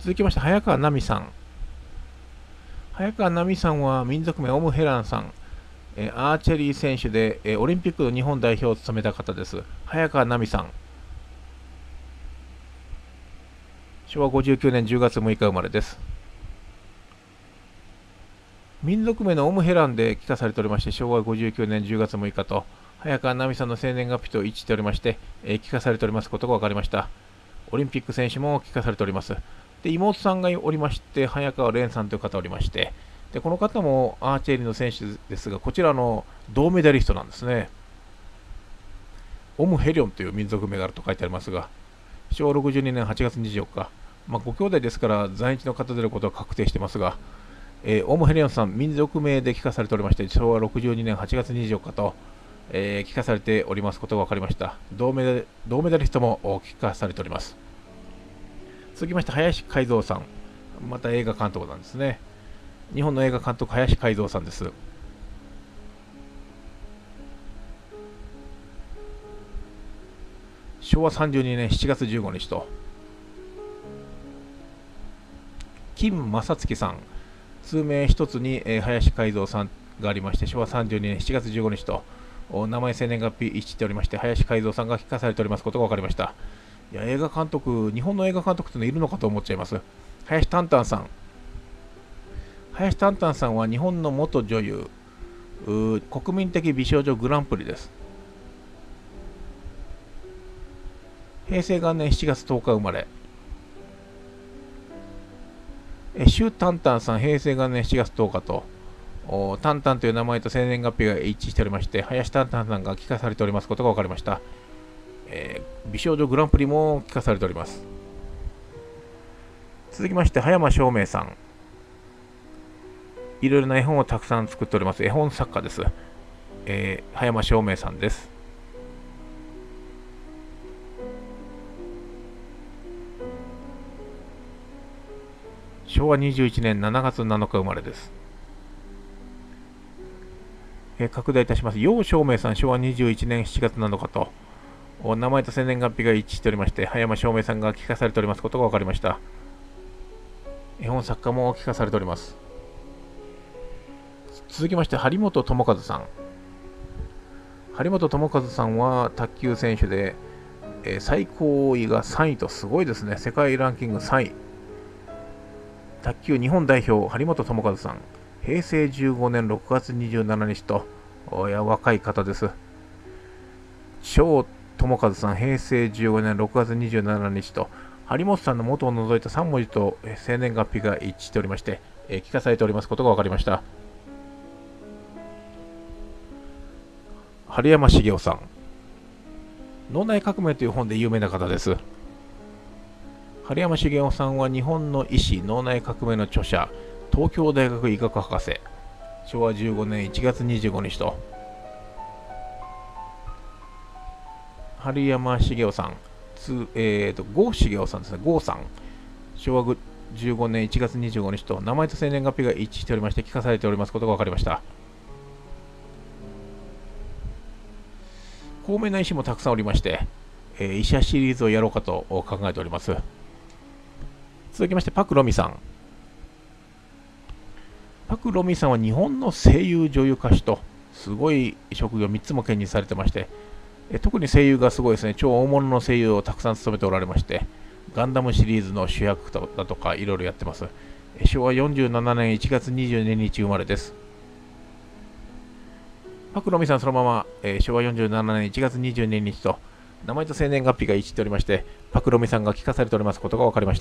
続きまして、早川奈美さん。早川奈美さんは民族名オムヘランさん。えアーチェリー選手で、えオリンピックの日本代表を務めた方です。早川奈美さん。しょうわごじゅうきゅうねんじゅうがつむいか生まれです。民族名のオムヘランで帰化されておりまして、しょうわごじゅうきゅうねんじゅうがつむいかと、早川奈美さんの生年月日と一致しておりまして、えー、帰化されておりますことが分かりました。オリンピック選手も帰化されております。で、妹さんがおりまして、早川蓮さんという方おりまして、で、この方もアーチェリーの選手ですが、こちらの銅メダリストなんですね。オムヘリョンという民族名があると書いてありますが、しょうわろくじゅうにねんはちがつにじゅうよっか、まあ、ご兄弟ですから在日の方であることは確定してますが、えー、オムヘリョンさん、民族名で帰化されておりまして、しょうわろくじゅうにねんはちがつにじゅうよっかと、えー、帰化されておりますことが分かりました。銅メダ銅メダリストも帰化されております。続きまして、林海蔵さん。また映画監督なんですね。日本の映画監督、林海蔵さんです。しょうわさんじゅうにねんしちがつじゅうごにちと、金正月さん、通名一つに、えー、林海蔵さんがありまして、しょうわさんじゅうにねんしちがつじゅうごにちと、名前、生年月日一致しておりまして、林海蔵さんが帰化されておりますことが分かりました。いや、映画監督、日本の映画監督ってのいるのかと思っちゃいます。林タンタンさん。林タンタンさんは日本の元女優、国民的美少女グランプリです。へいせいがんねんしちがつとおか生まれ。シュタンタンさん、へいせいがんねんしちがつとおかと、タンタンという名前と生年月日が一致しておりまして、林タンタンさんが帰化されておりますことが分かりました。えー、美少女グランプリも帰化されております。続きまして、葉山照明さん。いろいろな絵本をたくさん作っております。絵本作家です。えー、葉山照明さんです。しょうわにじゅういちねんしちがつなのか生まれです。えー、拡大いたします。楊照明さん、しょうわにじゅういちねんしちがつなのかと、名前と生年月日が一致しておりまして、葉山照明さんが帰化されておりますことが分かりました。絵本作家も帰化されております。続きまして、張本智和さん。張本智和さんは卓球選手で、えー、最高位がさんいとすごいですね。世界ランキングさんい。卓球日本代表、張本智和さん。へいせいじゅうごねんろくがつにじゅうしちにちと、おや若い方です。張智和さん、へいせいじゅうごねんろくがつにじゅうしちにちと、張本さんの元を除いたさんもじと生年月日が一致しておりまして、えー、帰化されておりますことが分かりました。春山茂雄さん。脳内革命という本で有名な方です。春山茂雄さんは日本の医師、脳内革命の著者、東京大学医学博士。しょうわじゅうごねんいちがつにじゅうごにちと、春山茂雄さん、つえーと、郷茂雄さんですね、郷さん。しょうわじゅうごねんいちがつにじゅうごにちと、名前と生年月日が一致しておりまして、帰化されておりますことが分かりました。高名な医師もたくさんおりまして、えー、医者シリーズをやろうかと考えております。続きまして、パク・ロミさん。パク・ロミさんは日本の声優女優歌手と、すごい職業みっつも兼任されてまして、え特に声優がすごいですね。超大物の声優をたくさん務めておられまして、ガンダムシリーズの主役だとかいろいろやってます。しょうわよんじゅうななねんいちがつにじゅうににち生まれです。パク・ロミさんそのまま、えー、しょうわよんじゅうななねんいちがつにじゅうににちと名前と生年月日が一致しておりまして、パク・ロミさんが帰化されておりますことが分かりました。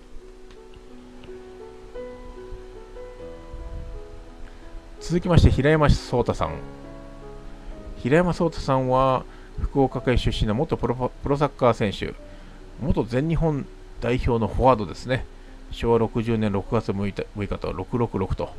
続きまして、平山壮太さん。平山壮太さんは福岡県出身の元プロ、プロサッカー選手、元全日本代表のフォワードですね。しょうわろくじゅうねんろくがつむいかとろくろくろくと。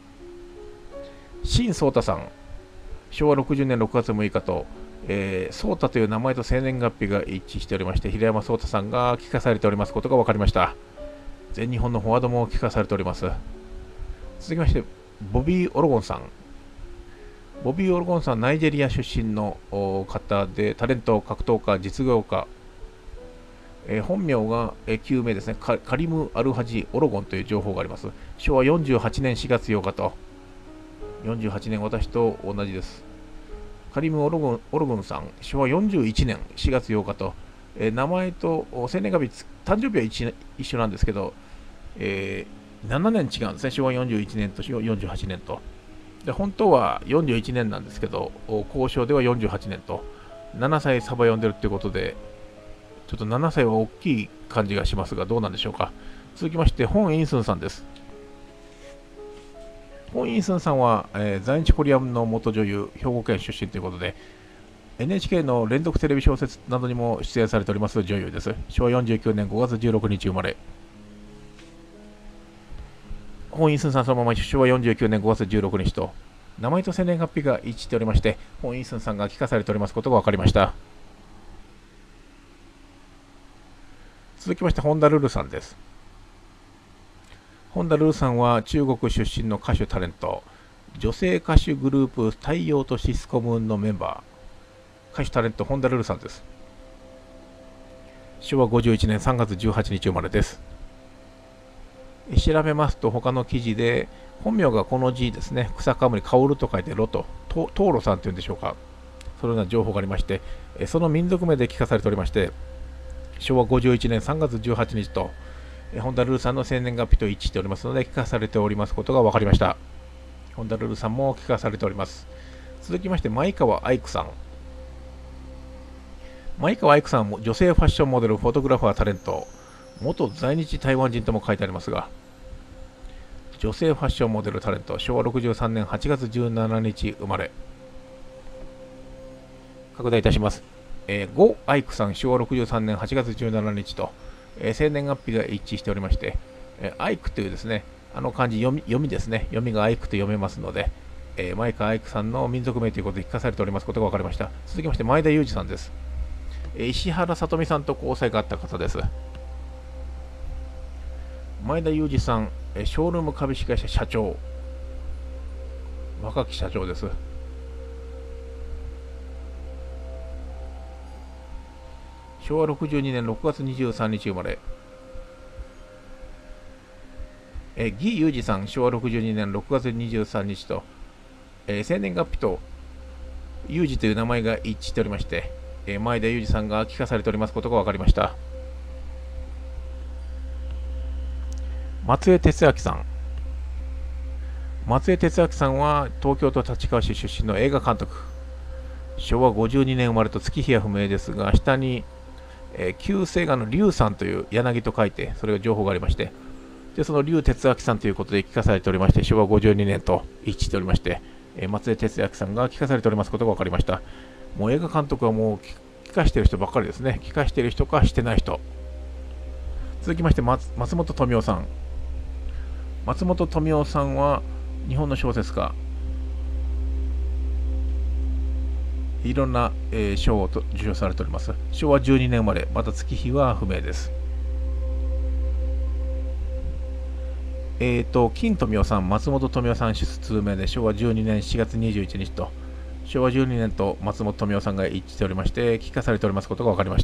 新壮太さん、しょうわろくじゅうねんろくがつむいかと、えー、壮太という名前と生年月日が一致しておりまして、平山壮太さんが帰化されておりますことが分かりました。全日本のフォワードも帰化されております。続きまして、ボビー・オロゴンさん。ボビー・オロゴンさん、ナイジェリア出身の方で、タレント、格闘家、実業家、 えー、本名が、えー、旧名ですねカ、カリム・アルハジ・オロゴンという情報があります。しょうわよんじゅうはちねんしがつようかと、よんじゅうはちねん私と同じです。カリム・オロゴン、オロゴンさん、しょうわよんじゅういちねんしがつようかと、えー、名前と生年月日、誕生日は 一, 一緒なんですけど、えー、ななねん違うんですね。しょうわよんじゅういちねんとよんじゅうはちねんと。で本当はよんじゅういちねんなんですけど、交渉ではよんじゅうはちねんと、ななさいサバ読んでるってことで、ちょっとななさいは大きい感じがしますが、どうなんでしょうか。続きまして、ホン・インスンさんです。ホン・インスンさんは、えー、在日コリアンの元女優、兵庫県出身ということで、エヌエイチケー の連続テレビ小説などにも出演されております女優です。しょうわよんじゅうきゅうねんごがつじゅうろくにち生まれ。ホン・インスンさんそのまましょうわよんじゅうきゅうねんごがつじゅうろくにちと、名前と生年月日が一致しておりまして、ホン・インスンさんが帰化されておりますことが分かりました。続きまして、本田ルルさんです。本田ルルさんは中国出身の歌手タレント、女性歌手グループ太陽とシスコムーンのメンバー、歌手タレント本田ルルさんです。しょうわごじゅういちねんさんがつじゅうはちにち生まれです。調べますと他の記事で、本名がこの字ですね、草かむり薫と書いてロと、トーロさんというんでしょうか、そのような情報がありまして、その民族名で聞かされておりまして、しょうわごじゅういちねんさんがつじゅうはちにちと、本田ルルさんの生年月日と一致しておりますので、聞かされておりますことが分かりました。本田ルルさんも聞かされております。続きまして、前川愛久さん。前川愛久さんも女性ファッションモデル、フォトグラファー、タレント、元在日台湾人とも書いてありますが、女性ファッションモデル、タレント、しょうわろくじゅうさんねんはちがつじゅうしちにち生まれ。拡大いたします。えー、呉愛久さん、しょうわろくじゅうさんねんはちがつじゅうしちにちと、えー、生年月日が一致しておりまして、えー、愛久というですね、あの漢字読み、読みですね、読みが愛久と読めますので、えー、前川愛久さんの民族名ということで聞かされておりますことが分かりました。続きまして、前田裕二さんです。えー、石原さとみさんと交際があった方です。前田裕二さん、えー、ショールーム株式会社社長、若き社長です。しょうわろくじゅうにねんろくがつにじゅうさんにち生まれ。えー、義裕二さん、しょうわろくじゅうにねんろくがつにじゅうさんにちと、えー、生年月日と裕二という名前が一致しておりまして、えー、前田裕二さんが聞かされておりますことが分かりました。松江哲明さん。松江哲明さんは東京都立川市出身の映画監督。しょうわごじゅうにねん生まれと月日は不明ですが、下に、えー、旧姓がの龍さんという柳と書いて、それが情報がありまして、でその龍哲明さんということで聞かされておりまして、しょうわごじゅうにねんと一致しておりまして、えー、松江哲明さんが聞かされておりますことが分かりました。もう映画監督はもう聞かしている人ばっかりですね。聞かしている人かしてない人。続きまして、松、松本富夫さん。松本富夫さんは日本の小説家。いろんな、えー、賞を受賞されております。しょうわじゅうにねん生まれ、また月日は不明です。えっ、ー、と、金富夫さん、松本富夫さん出名で、しょうわじゅうにねんしがつにじゅういちにちと、しょうわじゅうにねんと松本富夫さんが一致しておりまして、聞かされておりますことが分かりました。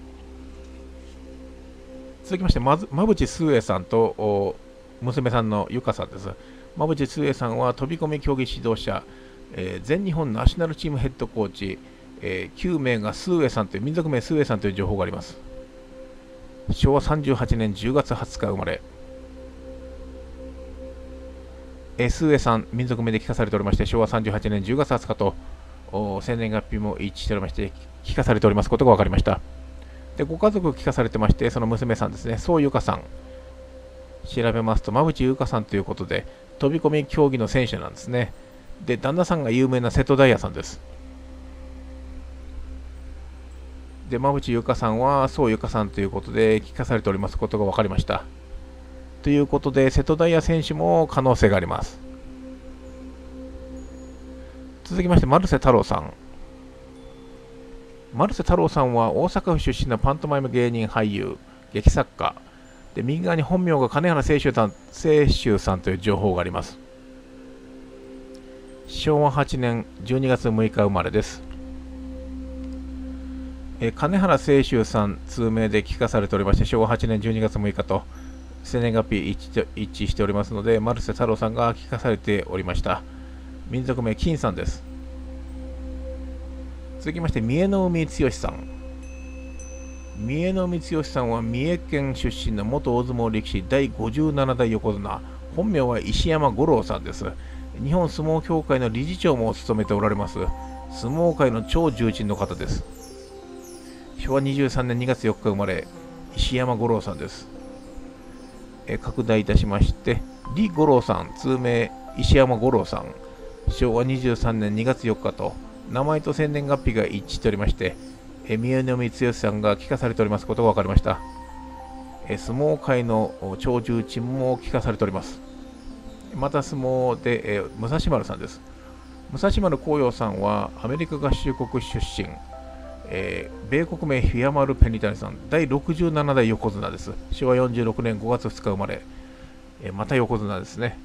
続きまして、まず馬淵崇英さんと娘さんのゆかさんです。馬淵崇英さんは飛び込み競技指導者、えー、全日本ナショナルチームヘッドコーチ、えー、旧名が崇英さんという、民族名崇英さんという情報があります。しょうわさんじゅうはちねんじゅうがつはつか生まれ。崇英さん、民族名で聞かされておりまして、しょうわさんじゅうはちねんじゅうがつはつかと、生年月日も一致しておりまして、聞かされておりますことが分かりました。で、ご家族聞かされてまして、その娘さんですね、宋ゆかさん。調べますと、馬淵優香さんということで、飛び込み競技の選手なんですね。で、旦那さんが有名な瀬戸大也さんです。で、馬淵優香さんは宋ゆかさんということで、聞かされておりますことが分かりました。ということで、瀬戸大也選手も可能性があります。続きまして、丸瀬太郎さん。丸瀬太郎さんは大阪府出身のパントマイム芸人、俳優、劇作家。で、右側に本名が金原清舟さん、清舟さんという情報があります。しょうわはちねんじゅうにがつむいか生まれです。 えー、金原清舟さん通名で聞かされておりまして、しょうわはちねんじゅうにがつむいかと生年月日一致一致しておりますので、丸瀬太郎さんが聞かされておりました。民族名金さんです。続きまして、三重の海剛さん。三重の海剛さんは三重県出身の元大相撲力士だいごじゅうななだい横綱、本名は石山五郎さんです。日本相撲協会の理事長も務めておられます。相撲界の超重鎮の方です。しょうわにじゅうさんねんにがつよっか生まれ、石山五郎さんです。え拡大いたしまして、李五郎さん、通名石山五郎さん、しょうわにじゅうさんねんにがつよっかと、名前と生年月日が一致しておりまして、え三重の海剛さんが聞かされておりますことが分かりました。え相撲界の超重鎮も聞かされております。また相撲で、え武蔵丸さんです。武蔵丸紅葉さんはアメリカ合衆国出身、えー、米国名フィアマル・ペニタニさん、だいろくじゅうななだい横綱です。しょうわよんじゅうろくねんごがつふつか生まれ、えー、また横綱ですね。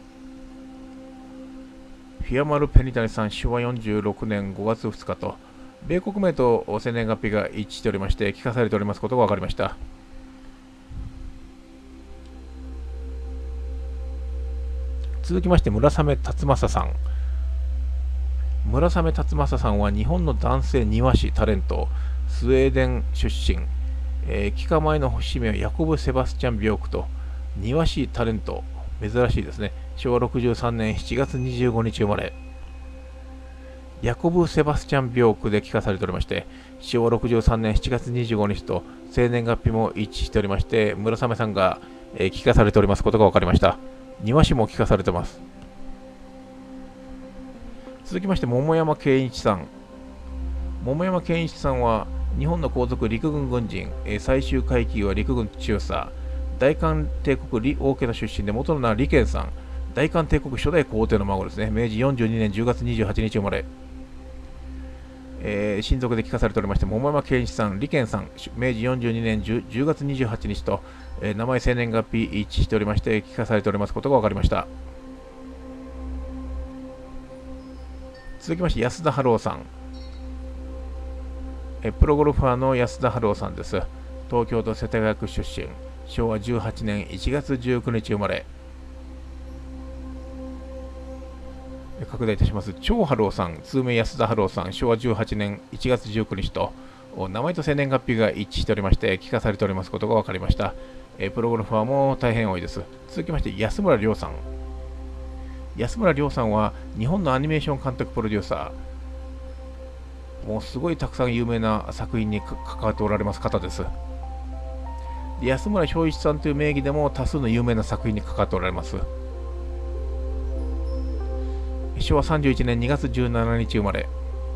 フィアマル・ペニタニさん、しょうわよんじゅうろくねんごがつふつかと、米国名と生年月日が一致しておりまして、聞かされておりますことが分かりました。続きまして、村雨辰正さん。村雨辰正さんは日本の男性庭師タレント、スウェーデン出身、えー、帰化前の星名はヤコブ・セバスチャン・ビョークと、庭師タレント、珍しいですね。しょうわろくじゅうさんねんしちがつにじゅうごにち生まれ、ヤコブ・セバスチャン・ビョークで聞かされておりまして、しょうわろくじゅうさんねんしちがつにじゅうごにちと生年月日も一致しておりまして、村雨さんが、えー、聞かされておりますことが分かりました。庭師も聞かされています。続きまして、桃山圭一さん。桃山圭一さんは日本の皇族陸軍軍人、えー、最終階級は陸軍中佐、大韓帝国李王家の出身で、元の名は李賢さん、大韓帝国初代皇帝の孫ですね。めいじよんじゅうにねんじゅうがつにじゅうはちにち生まれ、えー、親族で聞かされておりまして、桃山圭一さん、李賢さん、めいじよんじゅうにねんじゅうがつにじゅうはちにちと、えー、名前、生年月日一致しておりまして、聞かされておりますことが分かりました。続きまして、安田春夫さん。えプロゴルファーの安田春夫さんです。東京都世田谷区出身。しょうわじゅうはちねんいちがつじゅうくにち生まれ。拡大いたします。張春夫さん、通名安田春夫さん、しょうわじゅうはちねんいちがつじゅうくにちと、名前と生年月日が一致しておりまして、聞かされておりますことが分かりました。えプロゴルファーも大変多いです。続きまして、安村亮さん。安村亮さんは日本のアニメーション監督プロデューサー、もうすごいたくさん有名な作品に関わっておられます方です。で安村昭一さんという名義でも多数の有名な作品に関わっておられます。しょうわさんじゅういちねんにがつじゅうしちにち生まれ、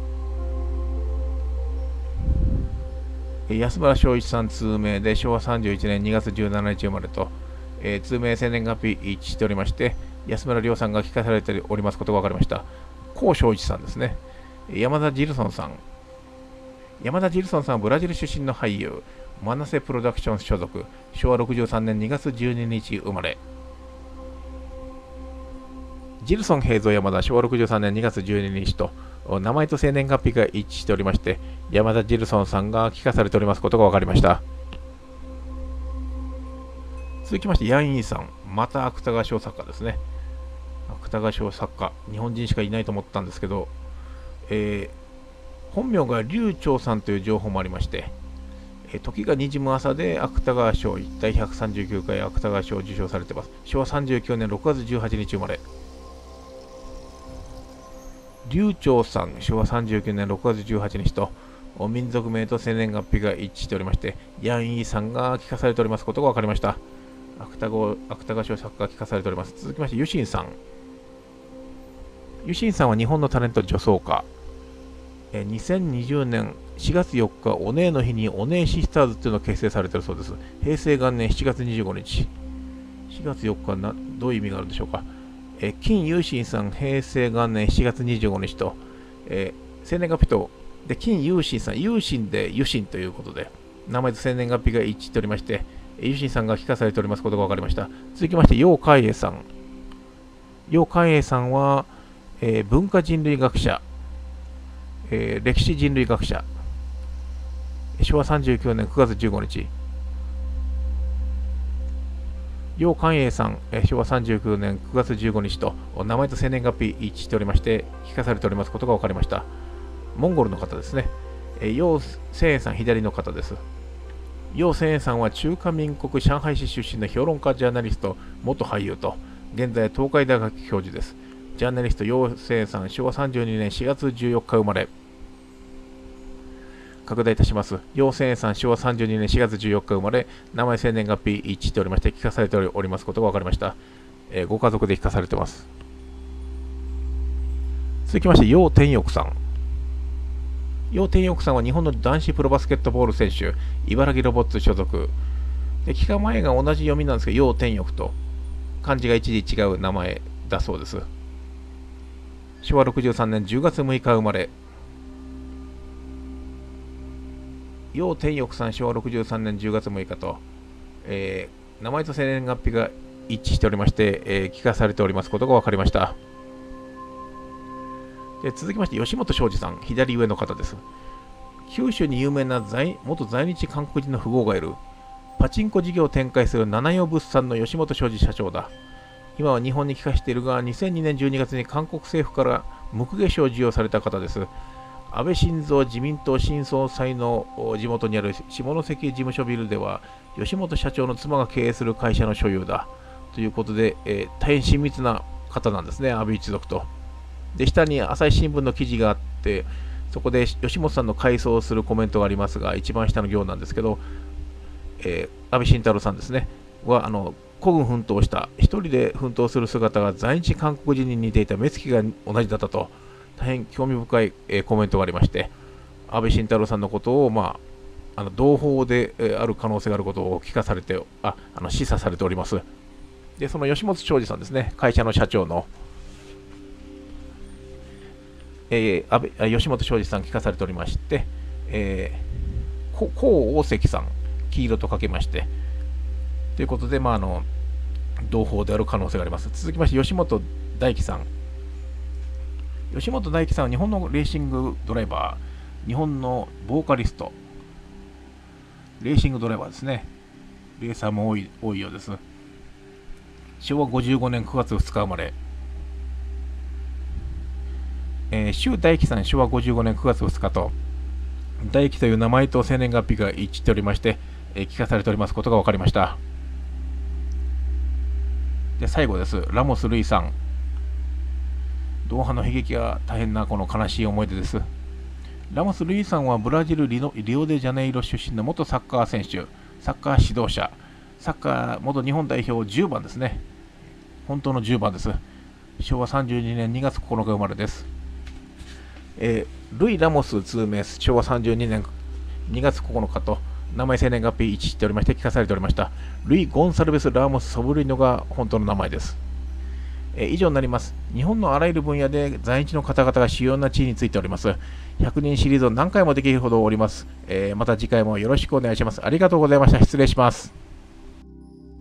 安村昭一さん通名でしょうわさんじゅういちねんにがつじゅうしちにち生まれと、えー、通名生年月日一致しておりまして、安村亮さんが聞かされておりますことが分かりました。高正一さんですね。山田ジルソンさん。山田ジルソンさんはブラジル出身の俳優、マナセプロダクション所属、しょうわろくじゅうさんねんにがつじゅうににち生まれ。ジルソン平蔵山田、しょうわろくじゅうさんねんにがつじゅうににちと、名前と生年月日が一致しておりまして、山田ジルソンさんが聞かされておりますことが分かりました。続きまして、ヤンイーさん。また芥川賞作家ですね。芥川賞作家、日本人しかいないと思ったんですけど、えー、本名が劉長さんという情報もありまして、えー、時が滲む朝で芥川賞だいひゃくさんじゅうきゅうかい芥川賞を受賞されています。しょうわさんじゅうきゅうねんろくがつじゅうはちにち生まれ。劉長さん、しょうわさんじゅうきゅうねんろくがつじゅうはちにちと、民族名と生年月日が一致しておりまして、ヤンイーさんが聞かされておりますことが分かりました。芥川賞作家が聞かされております。続きまして、ユシンさん。ユシンさんは日本のタレント女装家。にせんにじゅうねんしがつよっか、お姉の日にお姉シスターズというのを結成されているそうです。へいせいがんねんしちがつにじゅうごにち。しがつよっかな、どういう意味があるんでしょうか。え金ユーシンさん、へいせいがんねんしちがつにじゅうごにちと、えー、生年月日と、で金ユーシンさん、ユーシンでユシンということで、名前と生年月日が一致しておりまして、ユーシンさんが聞かされておりますことが分かりました。続きまして、楊海英さん。楊海英さんは、えー、文化人類学者、えー、歴史人類学者、 しょわさんじゅうきゅうねんくがつじゅうごにち。楊寛永さん、しょわさんじゅうきゅうねんくがつじゅうごにちと名前と生年月日一致しておりまして、聞かされておりますことが分かりました。モンゴルの方ですね。楊千円さん、左の方です。楊千円さんは中華民国上海市出身の評論家、ジャーナリスト、元俳優と、現在東海大学教授です。ジャーナリスト楊千円さん、しょわさんじゅうにねんしがつじゅうよっか生まれ。拡大いたします。楊千円さん、しょわさんじゅうにねんしがつじゅうよっか生まれ、名前、生年月日一致しておりまして、聞かされておりますことが分かりました。えー、ご家族で聞かされています。続きまして、楊天翼さん。楊天翼さんは日本の男子プロバスケットボール選手、茨城ロボッツ所属。で、期間前が同じ読みなんですけど、楊天翼と漢字が一時違う名前だそうです。しょわろくじゅうさんねんじゅうがつむいか生まれ。楊天翼さん、しょわろくじゅうさんねんじゅうがつむいかと、えー、名前と生年月日が一致しておりまして、えー、聞かされておりますことが分かりました。で、続きまして、吉本昌司さん、左上の方です。九州に有名な在元在日韓国人の富豪がいる、パチンコ事業を展開する七代物産の吉本昌司社長だ。今は日本に帰化しているが、にせんにねんじゅうにがつに韓国政府からムクゲ賞を授与された方です。安倍晋三自民党新総裁の地元にある下関事務所ビルでは、吉本社長の妻が経営する会社の所有だ。ということで、えー、大変親密な方なんですね、安倍一族と。で、下に朝日新聞の記事があって、そこで吉本さんの回想するコメントがありますが、一番下の行なんですけど、えー、安倍晋太郎さんですね、は、あの、孤軍奮闘した、一人で奮闘する姿が在日韓国人に似ていた、目つきが同じだったと。大変興味深い、えー、コメントがありまして、安倍晋太郎さんのことを、まあ、あの同胞で、えー、ある可能性があることを聞かされて、あ、あの示唆されております。で、その吉本昌司さんですね、会社の社長の、えー、安倍吉本昌司さん聞かされておりまして、えー、孔大石さん、黄色とかけまして、ということで、まあ、あの同胞である可能性があります。続きまして、吉本大樹さん。吉本大樹さんは日本のレーシングドライバー、日本のボーカリスト、レーシングドライバーですね。レーサーも多い多いようです。しょわごじゅうごねんくがつふつか生まれ。えー、周大樹さん、しょわごじゅうごねんくがつふつかと、大樹という名前と生年月日が一致しておりまして、えー、聞かされておりますことが分かりました。で、最後です。ラモス・ルイさん。ドーハの悲劇は大変なこの悲しい思い出です。ラモス・ルイさんはブラジルリノリオデジャネイロ出身の元サッカー選手、サッカー指導者、サッカー元日本代表じゅうばんですね。本当のじゅうばんです。しょわさんじゅうにねんにがつここのか生まれです。えー、ルイ・ラモス通名、しょわさんじゅうにねんにがつここのかと、名前、生年月日一致しておりまして、聞かされておりました。ルイ・ゴンサルベス・ラモス・ソブリーノが本当の名前です。えー、以上になります。日本のあらゆる分野で在日の方々が主要な地位についております。ひゃくにんシリーズを何回もできるほどおります。えー、また次回もよろしくお願いします。ありがとうございました。失礼します。